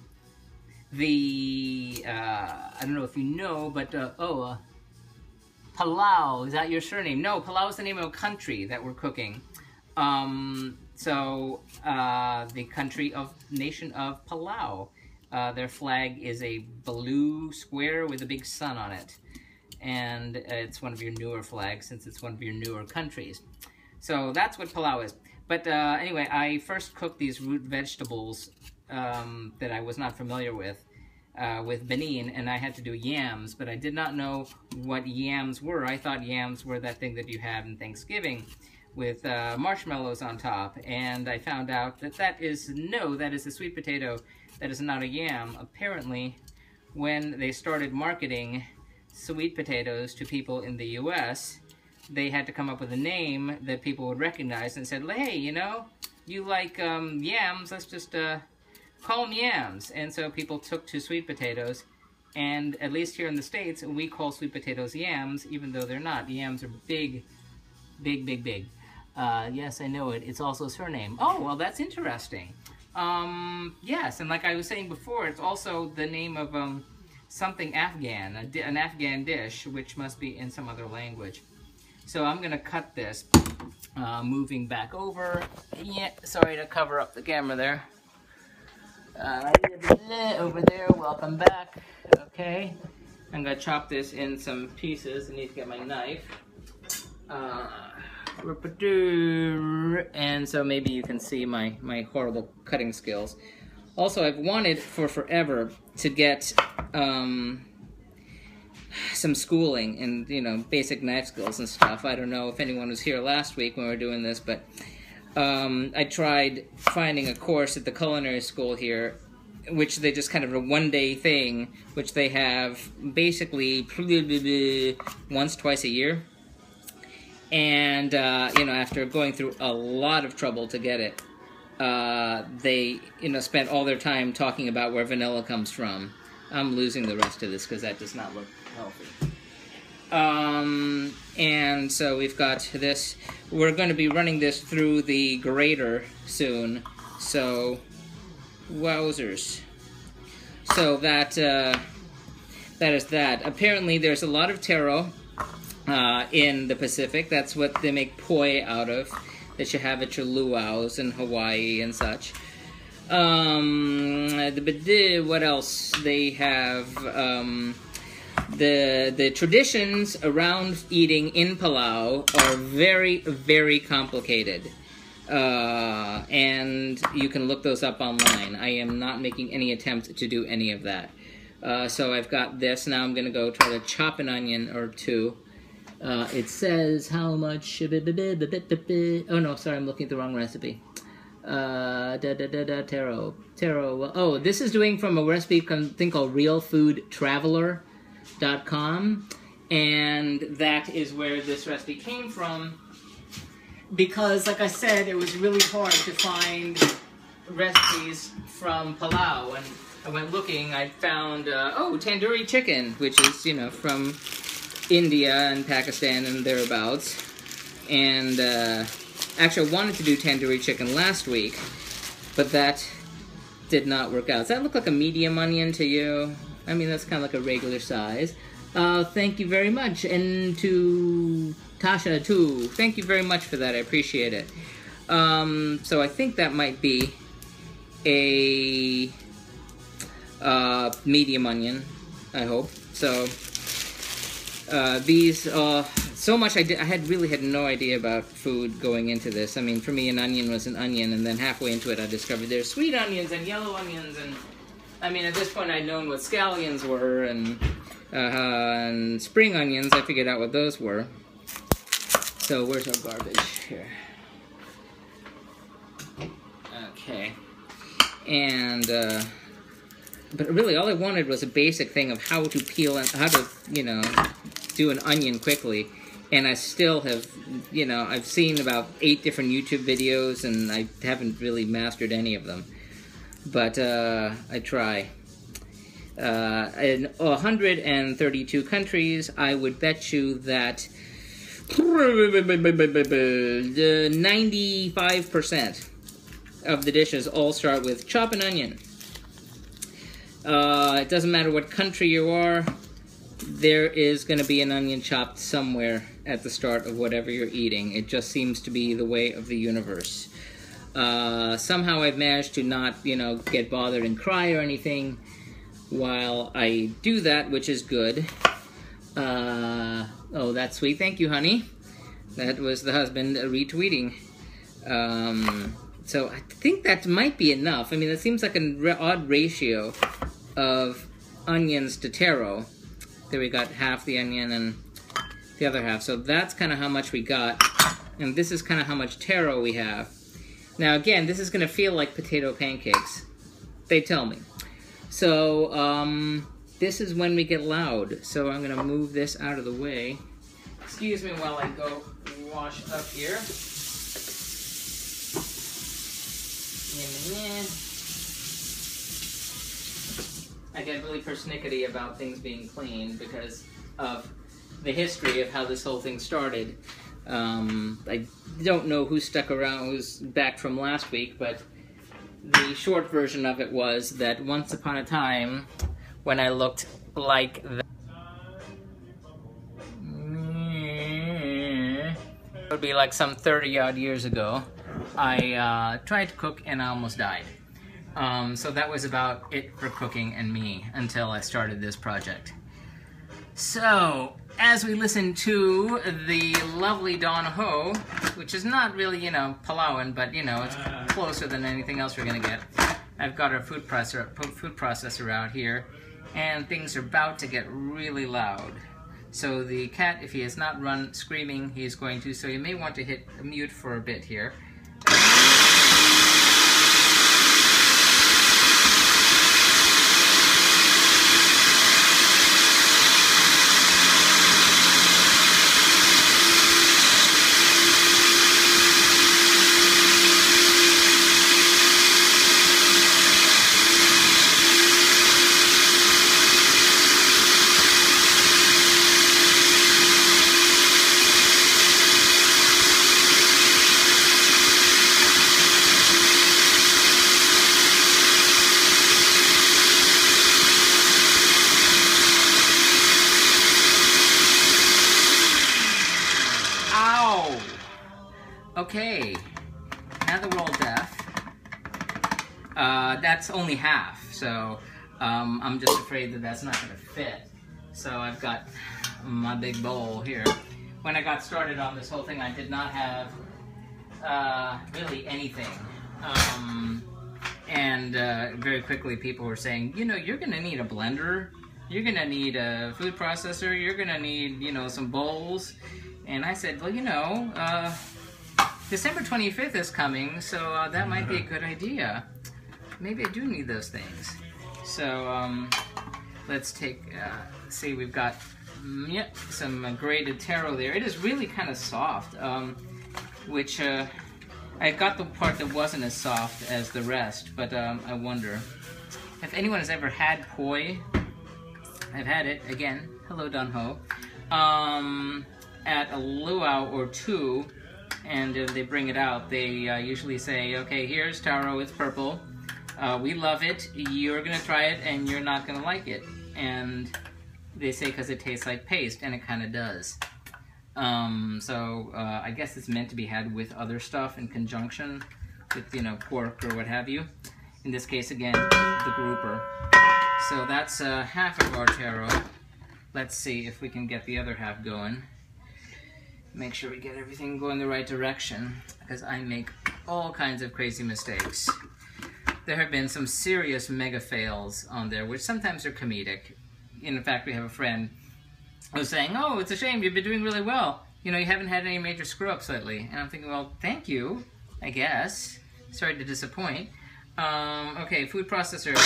The, uh, I don't know if you know, but, uh, oh, uh, Palau, is that your surname? No, Palau is the name of a country that we're cooking. Um, so, uh, the country of, nation of Palau. Uh, their flag is a blue square with a big sun on it. And it's one of your newer flags since it's one of your newer countries. So that's what Palau is. But uh, anyway, I first cooked these root vegetables um, that I was not familiar with, uh, with Benin, and I had to do yams, but I did not know what yams were. I thought yams were that thing that you have in Thanksgiving with uh, marshmallows on top, and I found out that that is, no, that is a sweet potato. That is not a yam. Apparently, when they started marketing sweet potatoes to people in the U S, they had to come up with a name that people would recognize and said, hey, you know, you like um, yams, let's just uh, call them yams. And so people took to sweet potatoes, and at least here in the States, we call sweet potatoes yams, even though they're not. Yams are big, big, big, big. Uh, yes, I know it. It's also a surname. Oh, well, that's interesting. Um, yes, and like I was saying before, it's also the name of um, something Afghan, a di an Afghan dish, which must be in some other language. So I'm going to cut this, uh, moving back over. Yeah, sorry to cover up the camera there. Uh, over there, welcome back. Okay, I'm gonna chop this in some pieces. I need to get my knife. Uh, and so maybe you can see my, my horrible cutting skills. Also, I've wanted for forever to get um, some schooling in, you know, basic knife skills and stuff. I don't know if anyone was here last week when we were doing this, but um, I tried finding a course at the culinary school here, which they just kind of a one-day thing, which they have basically once, twice a year. And, uh, you know, after going through a lot of trouble to get it, uh, they, you know, spent all their time talking about where vanilla comes from. I'm losing the rest of this because that does not look healthy. Um, and so we've got this. We're going to be running this through the grater soon. So, wowzers. So that, uh, that is that. Apparently there's a lot of taro uh, in the Pacific. That's what they make poi out of, that you have at your luau's in Hawaii and such. Um, what else? They have um, the the traditions around eating in Palau are very, very complicated. Uh, and you can look those up online. I am not making any attempt to do any of that. Uh, so I've got this. Now I'm going to go try to chop an onion or two. Uh, it says how much... Oh no, sorry, I'm looking at the wrong recipe. Uh, da da da da, taro. Taro. Oh, this is doing from a recipe thing called real food traveler dot com. And that is where this recipe came from. Because, like I said, it was really hard to find recipes from Palau. And I went looking, I found, uh, oh, tandoori chicken, which is, you know, from India and Pakistan and thereabouts. And, uh, actually, I wanted to do tandoori chicken last week, but that did not work out. Does that look like a medium onion to you? I mean, that's kind of like a regular size. Uh, thank you very much. And to Tasha, too. Thank you very much for that. I appreciate it. Um, so I think that might be a uh, medium onion, I hope. So uh, these, uh, so much I, did, I had really had no idea about food going into this. I mean, for me, an onion was an onion, and then halfway into it, I discovered there's sweet onions and yellow onions, and I mean, at this point, I'd known what scallions were, and, uh, and spring onions. I figured out what those were. So where's our garbage here? Okay, and uh, but really, all I wanted was a basic thing of how to peel and how to, you know, do an onion quickly. And I still have, you know, I've seen about eight different YouTube videos, and I haven't really mastered any of them. But uh, I try. Uh, in one hundred thirty-two countries, I would bet you that ninety-five percent of the dishes all start with chop an onion. Uh, it doesn't matter what country you are, there is going to be an onion chopped somewhere at the start of whatever you're eating. It just seems to be the way of the universe. Uh, somehow I've managed to not, you know, get bothered and cry or anything while I do that, which is good. Uh, oh, that's sweet. Thank you, honey. That was the husband retweeting. Um, so I think that might be enough. I mean, it seems like an odd ratio of onions to taro. There we got half the onion and the other half. So that's kind of how much we got. And this is kind of how much taro we have. Now, again, this is going to feel like potato pancakes. They tell me. So, um... this is when we get loud, so I'm going to move this out of the way. Excuse me while I go wash up here. I get really persnickety about things being clean because of the history of how this whole thing started. Um, I don't know who stuck around, who's back from last week, but the short version of it was that once upon a time, when I looked like that, it would be like some thirty odd years ago, I uh, tried to cook and I almost died. Um, so that was about it for cooking and me until I started this project. So, as we listen to the lovely Don Ho, which is not really, you know, Palauan, but, you know, it's closer than anything else we're going to get. I've got our food processor, food processor out here, and things are about to get really loud. So the cat, if he has not run screaming, he's going to, so you may want to hit mute for a bit here. Okay, now that we're all deaf, uh, that's only half, so um, I'm just afraid that that's not going to fit. So I've got my big bowl here. When I got started on this whole thing, I did not have uh, really anything. Um, and uh, very quickly people were saying, you know, you're going to need a blender, you're going to need a food processor, you're going to need, you know, some bowls. And I said, well, you know, uh, December twenty-fifth is coming, so uh, that might be a good idea. Maybe I do need those things. So um, let's take, uh, see, we've got mm, yep, some uh, grated taro there. It is really kind of soft, um, which uh, I got the part that wasn't as soft as the rest, but um, I wonder. If anyone has ever had poi, I've had it, again, hello Don Ho, um, at a luau or two. And if they bring it out, they uh, usually say, okay, here's taro, it's purple. Uh, we love it. You're going to try it, and you're not going to like it. And they say because it tastes like paste, and it kind of does. Um, so uh, I guess it's meant to be had with other stuff in conjunction with, you know, pork or what have you. In this case, again, the grouper. So that's uh, half of our taro. Let's see if we can get the other half going. Make sure we get everything going the right direction, because I make all kinds of crazy mistakes. There have been some serious mega fails on there, which sometimes are comedic. In fact, we have a friend who's saying, oh, it's a shame, you've been doing really well. You know, you haven't had any major screw-ups lately. And I'm thinking, well, thank you, I guess. Sorry to disappoint. Um, okay, food processor.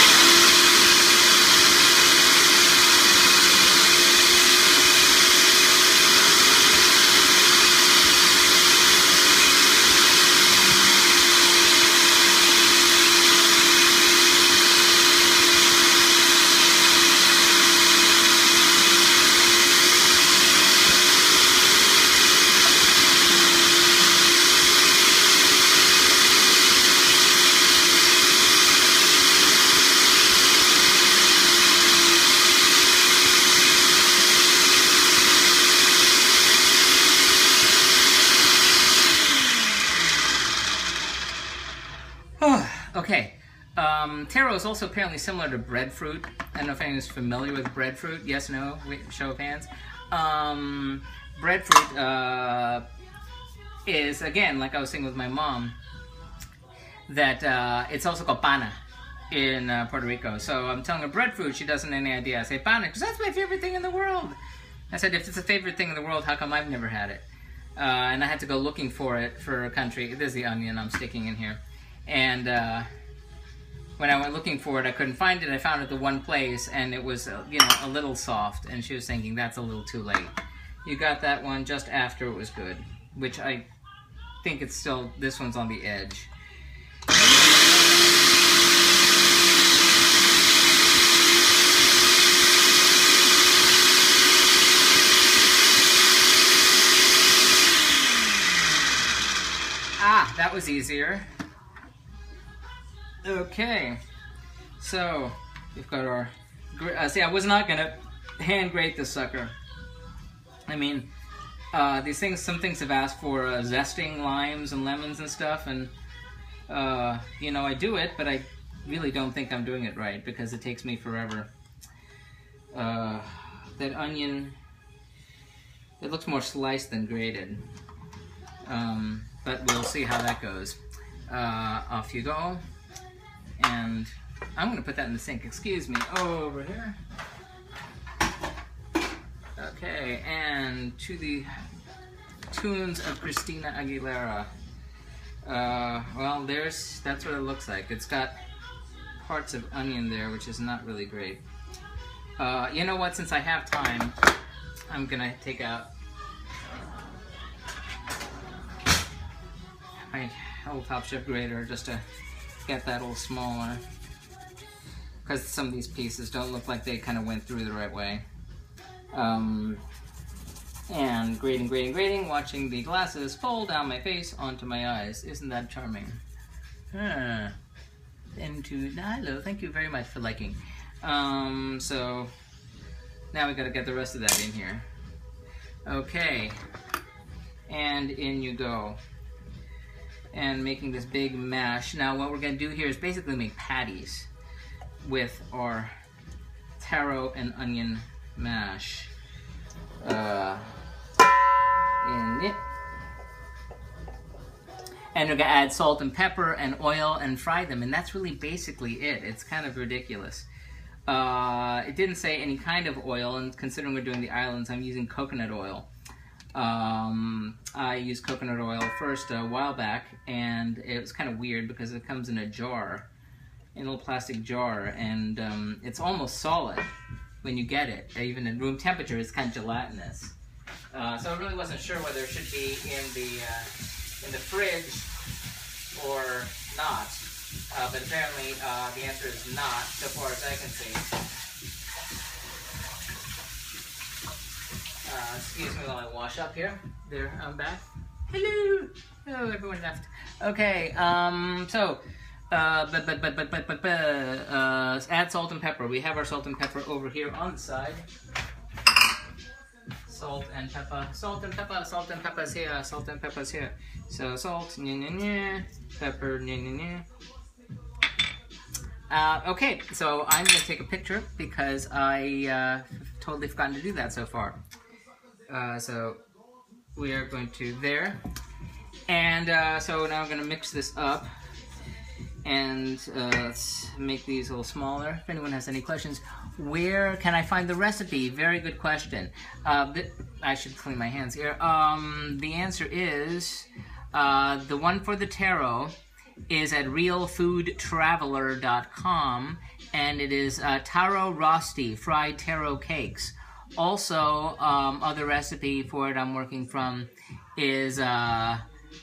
Okay, um, taro is also apparently similar to breadfruit. I don't know if anyone's familiar with breadfruit. Yes, no, wait, show of hands. Um, breadfruit uh, is, again, like I was saying with my mom, that uh, it's also called pana in uh, Puerto Rico. So I'm telling her breadfruit, she doesn't have any idea. I say pana, because that's my favorite thing in the world. I said, if it's a favorite thing in the world, how come I've never had it? Uh, and I had to go looking for it for a country. There's the onion I'm sticking in here. And uh, when I went looking for it, I couldn't find it. I found it the one place, and it was, uh, you know, a little soft. And she was thinking, that's a little too late. You got that one just after it was good, which I think it's still, this one's on the edge. Ah, that was easier. Okay, so we've got our, uh, see, I was not gonna hand grate this sucker. I mean, uh, these things, some things have asked for uh, zesting limes and lemons and stuff, and uh, you know, I do it, but I really don't think I'm doing it right because it takes me forever. Uh, that onion, it looks more sliced than grated. Um, but we'll see how that goes. Uh, off you go. And I'm going to put that in the sink. Excuse me. Over here. Okay, and to the tunes of Christina Aguilera. Uh, well, there's, that's what it looks like. It's got parts of onion there, which is not really great. Uh, you know what, since I have time, I'm gonna take out my old Top Chef grater just to get that a little smaller. Because some of these pieces don't look like they kind of went through the right way. Um, and grating, grating, grating, watching the glasses fall down my face onto my eyes. Isn't that charming? Ah. Into, hello, thank you very much for liking. Um, so, now we gotta get the rest of that in here. Okay. And in you go. And making this big mash. Now what we're gonna do here is basically make patties with our taro and onion mash. Uh, in it. And we're gonna add salt and pepper and oil and fry them, and that's really basically it. It's kind of ridiculous. Uh, it didn't say any kind of oil, and considering we're doing the islands, I'm using coconut oil. Um, I used coconut oil first a while back, and it was kind of weird because it comes in a jar, in a little plastic jar, and um, it's almost solid when you get it. Even at room temperature, it's kind of gelatinous. Uh, so I really wasn't sure whether it should be in the uh, in the fridge or not. Uh, but apparently uh, the answer is not, so far as I can see. Uh, excuse me while I wash up here. There, I'm back. Hello! Oh, everyone left. Okay, um, so, uh, but, but, but, but, but, but, but, uh, add salt and pepper. We have our salt and pepper over here on the side. Salt and pepper, salt and pepper, salt and pepper's here, salt and pepper's here. So, salt, nya, nya, nya, pepper, nya, nya, nya. Uh, okay, so I'm going to take a picture because I uh, totally forgotten to do that so far. Uh, so we are going to there. And uh, so now I'm going to mix this up and uh, let's make these a little smaller. If anyone has any questions, where can I find the recipe? Very good question. Uh, I should clean my hands here. Um, the answer is uh, the one for the taro is at real food traveler dot com, and it is uh, taro rosti, fried taro cakes. Also, um, other recipe for it I'm working from is uh,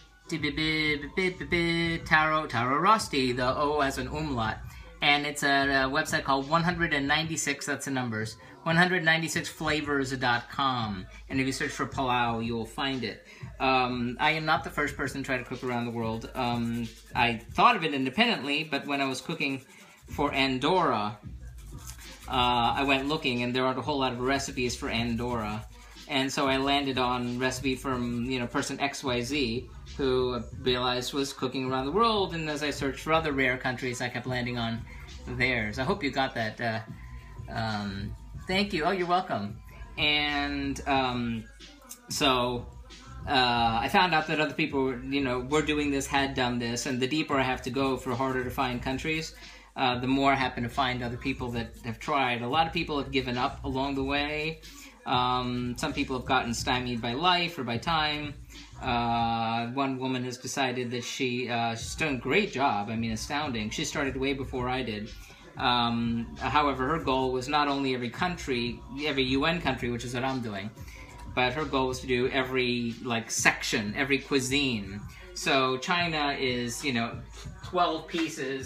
taro, taro rosti, the O as an umlaut. And it's at a website called one ninety-six, that's the numbers, one ninety-six flavors dot com. And if you search for palau, you will find it. Um, I am not the first person to try to cook around the world. Um, I thought of it independently, but when I was cooking for Andorra, uh, I went looking, and there aren't a whole lot of recipes for Andorra. And so I landed on recipe from, you know, person X Y Z, who I realized was cooking around the world, and as I searched for other rare countries, I kept landing on theirs. I hope you got that. Uh, um, thank you. Oh, you're welcome. And um, so uh, I found out that other people, you know, were doing this, had done this, and the deeper I have to go for harder to find countries, uh, the more I happen to find other people that have tried. A lot of people have given up along the way. Um, some people have gotten stymied by life or by time. Uh, one woman has decided that she, uh, she's done a great job. I mean, astounding. She started way before I did. Um, however, her goal was not only every country, every U N country, which is what I'm doing, but her goal was to do every, like, section, every cuisine. So China is, you know, twelve pieces,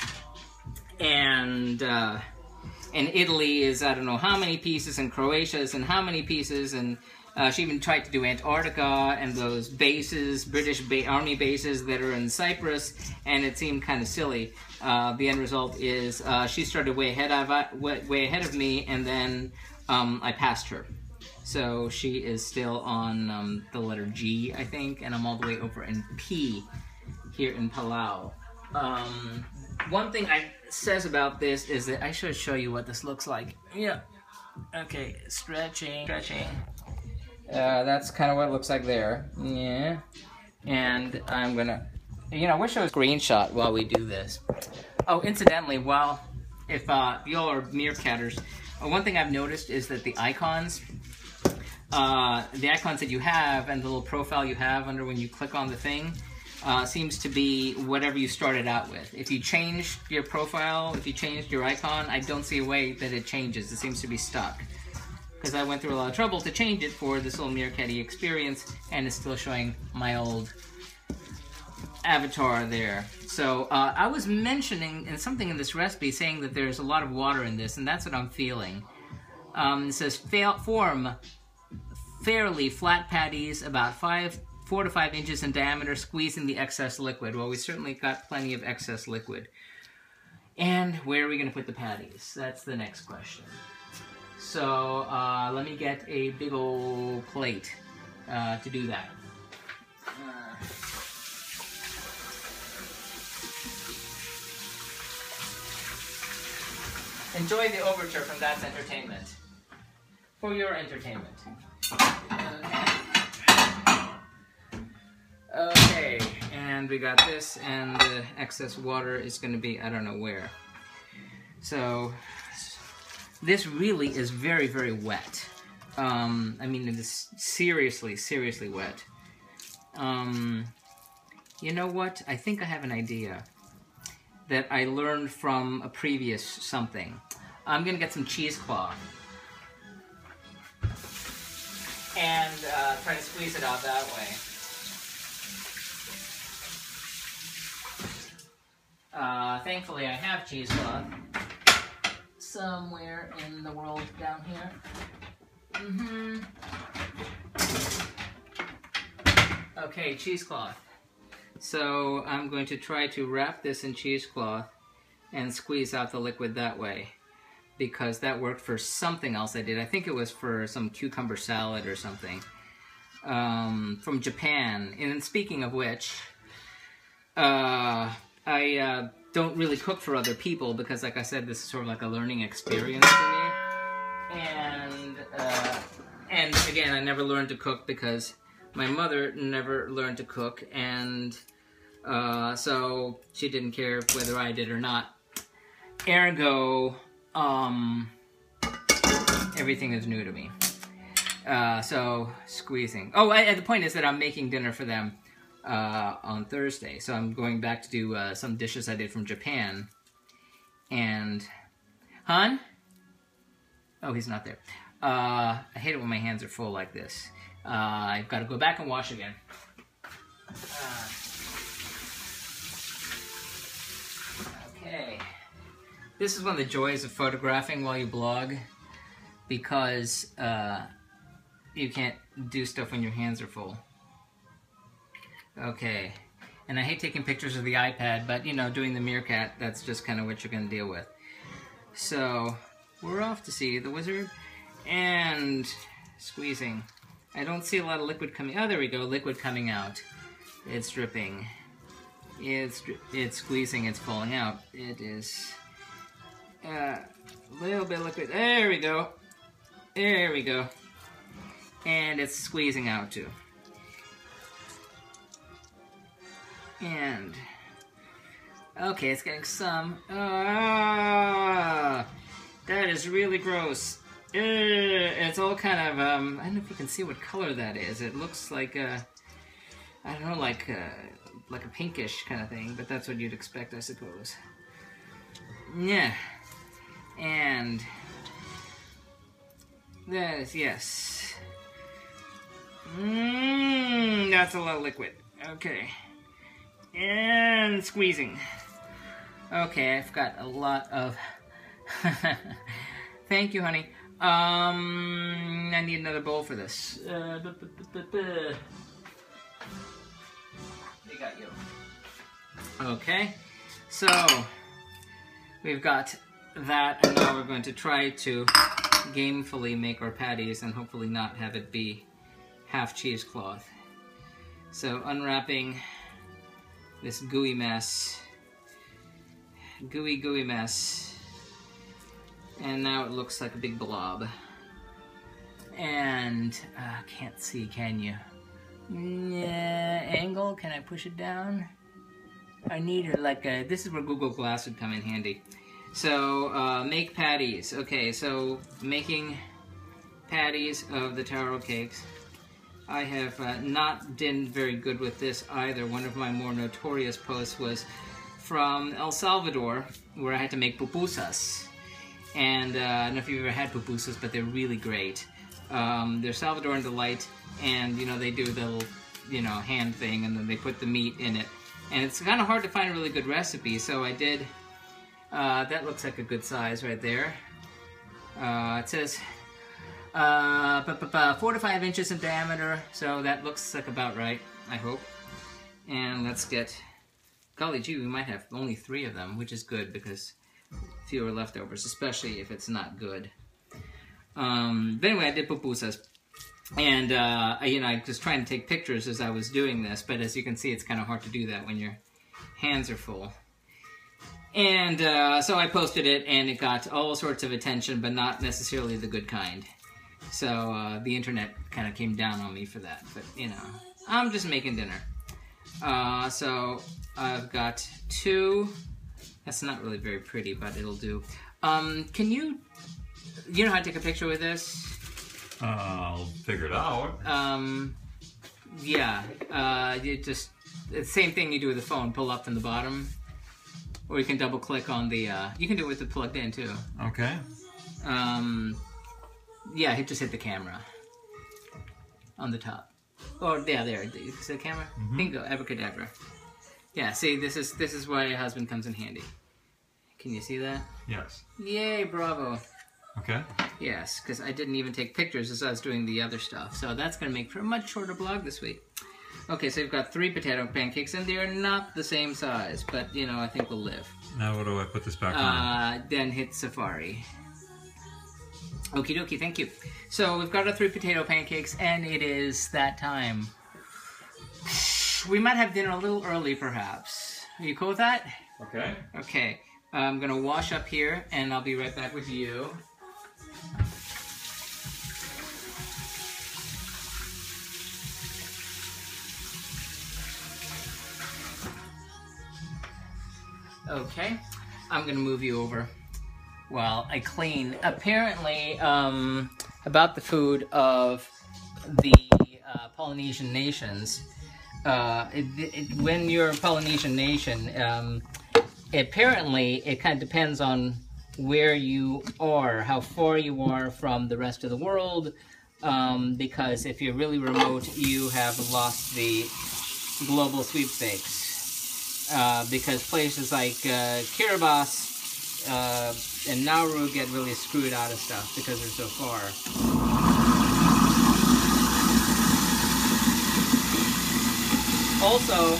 and, uh, and Italy is, I don't know how many pieces, and Croatia is and how many pieces, and uh, she even tried to do Antarctica and those bases, British ba army bases that are in Cyprus, and it seemed kind of silly. Uh, the end result is uh, she started way ahead of way, way ahead of me, and then um, I passed her. So she is still on um, the letter G, I think, and I'm all the way over in P here in Palau. Um, one thing I says about this is that I should show you what this looks like. Yeah. Okay, stretching, stretching. Uh, that's kind of what it looks like there. Yeah. And I'm gonna, you know, I wish I was screenshot while we do this. Oh, incidentally, while, if uh, y'all are meerkatters, uh, one thing I've noticed is that the icons, uh, the icons that you have and the little profile you have under when you click on the thing, uh, seems to be whatever you started out with. If you changed your profile, if you changed your icon, I don't see a way that it changes. It seems to be stuck. Because I went through a lot of trouble to change it for this little Meerkatty experience, and it's still showing my old avatar there. So uh, I was mentioning in something in this recipe saying that there's a lot of water in this, and that's what I'm feeling. Um, it says form fairly flat patties about five, four to five inches in diameter, squeezing the excess liquid. Well, we certainly got plenty of excess liquid. And where are we going to put the patties? That's the next question. So uh, let me get a big old plate uh, to do that. Uh, enjoy the overture from That's Entertainment. For your entertainment. Okay. Okay, and we got this, and the excess water is going to be, I don't know where. So this really is very, very wet. Um, I mean, it is seriously, seriously wet. Um, you know what? I think I have an idea that I learned from a previous something. I'm gonna get some cheesecloth and uh, try to squeeze it out that way. Uh, thankfully, I have cheesecloth somewhere in the world down here. Mm-hmm. Okay, cheesecloth. So I'm going to try to wrap this in cheesecloth and squeeze out the liquid that way, because that worked for something else I did. I think it was for some cucumber salad or something um, from Japan. And speaking of which, uh, I uh, don't really cook for other people because, like I said, this is sort of like a learning experience for me. And, uh, and again, I never learned to cook because my mother never learned to cook, and uh, so she didn't care whether I did or not. Ergo, um, everything is new to me. Uh, so, squeezing. Oh, I, the point is that I'm making dinner for them uh, on Thursday. So I'm going back to do uh, some dishes I did from Japan. And, Han? Oh, he's not there. Uh, I hate it when my hands are full like this. Uh, I've got to go back and wash again. Uh, okay. This is one of the joys of photographing while you blog, because uh, you can't do stuff when your hands are full. Okay. And I hate taking pictures of the iPad, but, you know, doing the meerkat, that's just kind of what you're going to deal with. So, we're off to see the wizard, and squeezing. I don't see a lot of liquid coming. Oh, there we go. Liquid coming out. It's dripping. It's it's squeezing. It's falling out. It is a uh, little bit of liquid. There we go. There we go. And it's squeezing out too. And okay, it's getting some. Ah, that is really gross. It's all kind of, um, I don't know if you can see what color that is. It looks like a, I don't know, like a, like a pinkish kind of thing, but that's what you'd expect, I suppose. Yeah. And that is, yes. Mmm, that's a lot of liquid. Okay. And squeezing. Okay, I've got a lot of, thank you, honey. Um, I need another bowl for this. Uh, bu bu bu bu bu. They got you. Okay, so we've got that, and now we're going to try to gamefully make our patties and hopefully not have it be half cheesecloth. So unwrapping this gooey mess. gooey, gooey mess. And now it looks like a big blob. And, uh, can't see, can you? Yeah, angle, can I push it down? I need like a, this is where Google Glass would come in handy. So, uh, make patties. Okay, so making patties of the taro cakes. I have uh, not been very good with this either. One of my more notorious posts was from El Salvador, where I had to make pupusas. And uh, I don't know if you've ever had pupusas, but they're really great. Um, they're Salvadoran delight, and you know they do the little, you know, hand thing, and then they put the meat in it. And it's kind of hard to find a really good recipe, so I did. Uh, that looks like a good size right there. Uh, it says uh, four to five inches in diameter, so that looks like about right, I hope. And let's get. Golly gee, we might have only three of them, which is good because fewer leftovers, especially if it's not good. Um, but anyway, I did pupusas, and uh, I, you know, I was trying to take pictures as I was doing this, but as you can see, it's kind of hard to do that when your hands are full. And uh, so I posted it, and it got all sorts of attention, but not necessarily the good kind. So uh, the internet kind of came down on me for that, but you know, I'm just making dinner. Uh, so I've got two. That's not really very pretty, but it'll do. Um, can you? You know how to take a picture with this? Uh, I'll figure it out. Um, yeah. Uh, you just the same thing you do with the phone. Pull up from the bottom, or you can double click on the. Uh, you can do it with it plugged in too. Okay. Um, yeah, hit just hit the camera on the top. Oh, yeah, there. You see the camera? Mm-hmm. Bingo, abracadabra. Yeah. See, this is this is why your husband comes in handy. Can you see that? Yes. Yay! Bravo. Okay. Yes, because I didn't even take pictures as I was doing the other stuff. So that's going to make for a much shorter vlog this week. Okay, so we've got three potato pancakes, and they are not the same size, but, you know, I think we'll live. Now what do I put this back uh, on? Then hit Safari. Okie dokie, thank you. So we've got our three potato pancakes, and it is that time. We might have dinner a little early, perhaps. Are you cool with that? Okay. Okay. I'm going to wash up here, and I'll be right back with you. Okay, I'm going to move you over while I clean. Apparently, um, about the food of the uh, Polynesian nations, uh, it, it, when you're a Polynesian nation, um, apparently it kind of depends on where you are, how far you are from the rest of the world, um, because if you're really remote, you have lost the global sweepstakes. Uh, because places like uh, Kiribati uh, and Nauru get really screwed out of stuff because they're so far. Also,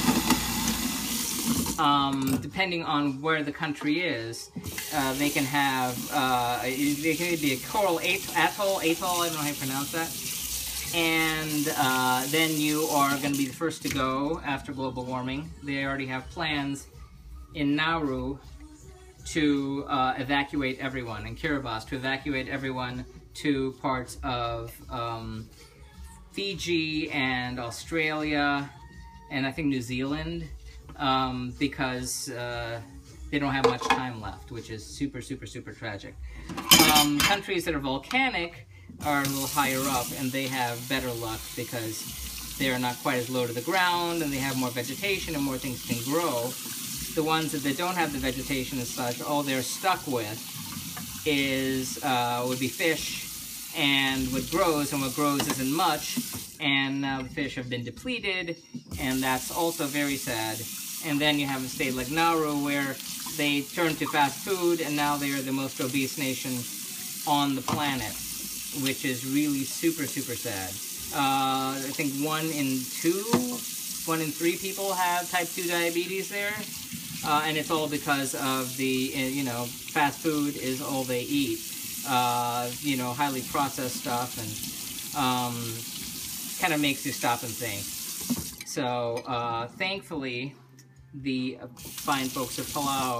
um, depending on where the country is, uh, they can have, uh, they can be a coral atoll, atoll, I don't know how you pronounce that. And uh, then you are going to be the first to go after global warming. They already have plans in Nauru to uh, evacuate everyone, in Kiribati, to evacuate everyone to parts of um, Fiji and Australia, and I think New Zealand, um, because uh, they don't have much time left, which is super, super, super tragic. Um, countries that are volcanic are a little higher up, and they have better luck because they are not quite as low to the ground, and they have more vegetation and more things can grow. The ones that they don't have the vegetation and such, all they're stuck with is uh, would be fish and what grows, and what grows isn't much, and now the fish have been depleted, and that's also very sad. And then you have a state like Nauru where they turn to fast food, and now they are the most obese nation on the planet, which is really super, super sad. Uh, I think one in two, one in three people have type two diabetes there. Uh, and it's all because of the, uh, you know, fast food is all they eat. Uh, you know, highly processed stuff, and um, kind of makes you stop and think. So, uh, thankfully, the fine folks of Palau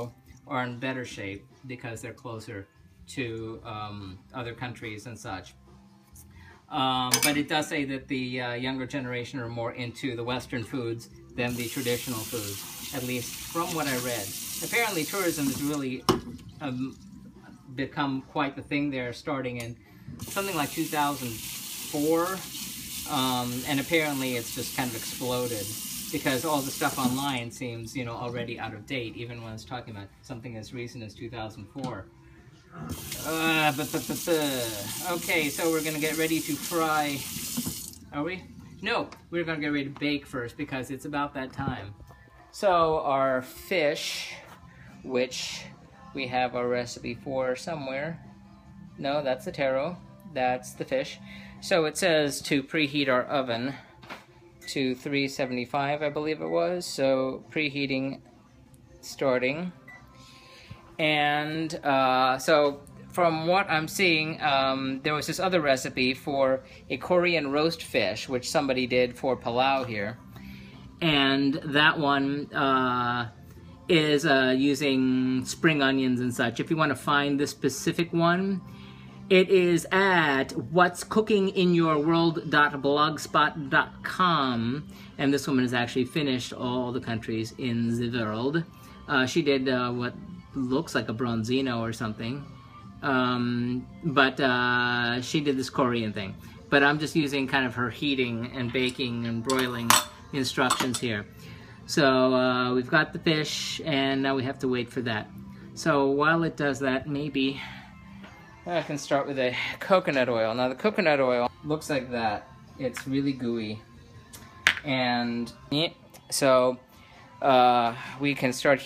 are in better shape because they're closer to um, other countries and such. Um, but it does say that the uh, younger generation are more into the Western foods than the traditional foods, at least from what I read. Apparently tourism has really um, become quite the thing there, starting in something like two thousand four, um, and apparently it's just kind of exploded because all the stuff online seems, you know, already out of date, even when it's talking about something as recent as two thousand four. Uh, but, but, but, uh, okay, so we're gonna get ready to fry. Are we? No, we're gonna get ready to bake first because it's about that time. So our fish, which we have our recipe for somewhere. No, that's the taro. That's the fish. So it says to preheat our oven to three seventy-five, I believe it was. So preheating starting. And uh, so from what I'm seeing, um, there was this other recipe for a Korean roast fish, which somebody did for Palau here. And that one uh, is uh, using spring onions and such. If you want to find this specific one, it is at what's cooking in your world dot blogspot dot com. And this woman has actually finished all the countries in the world. Uh, she did uh, what looks like a bronzino or something, um, but uh, she did this Korean thing. But I'm just using kind of her heating and baking and broiling instructions here. So uh, we've got the fish, and now we have to wait for that. So while it does that, maybe I can start with a coconut oil. Now the coconut oil looks like that. It's really gooey, and so uh, we can start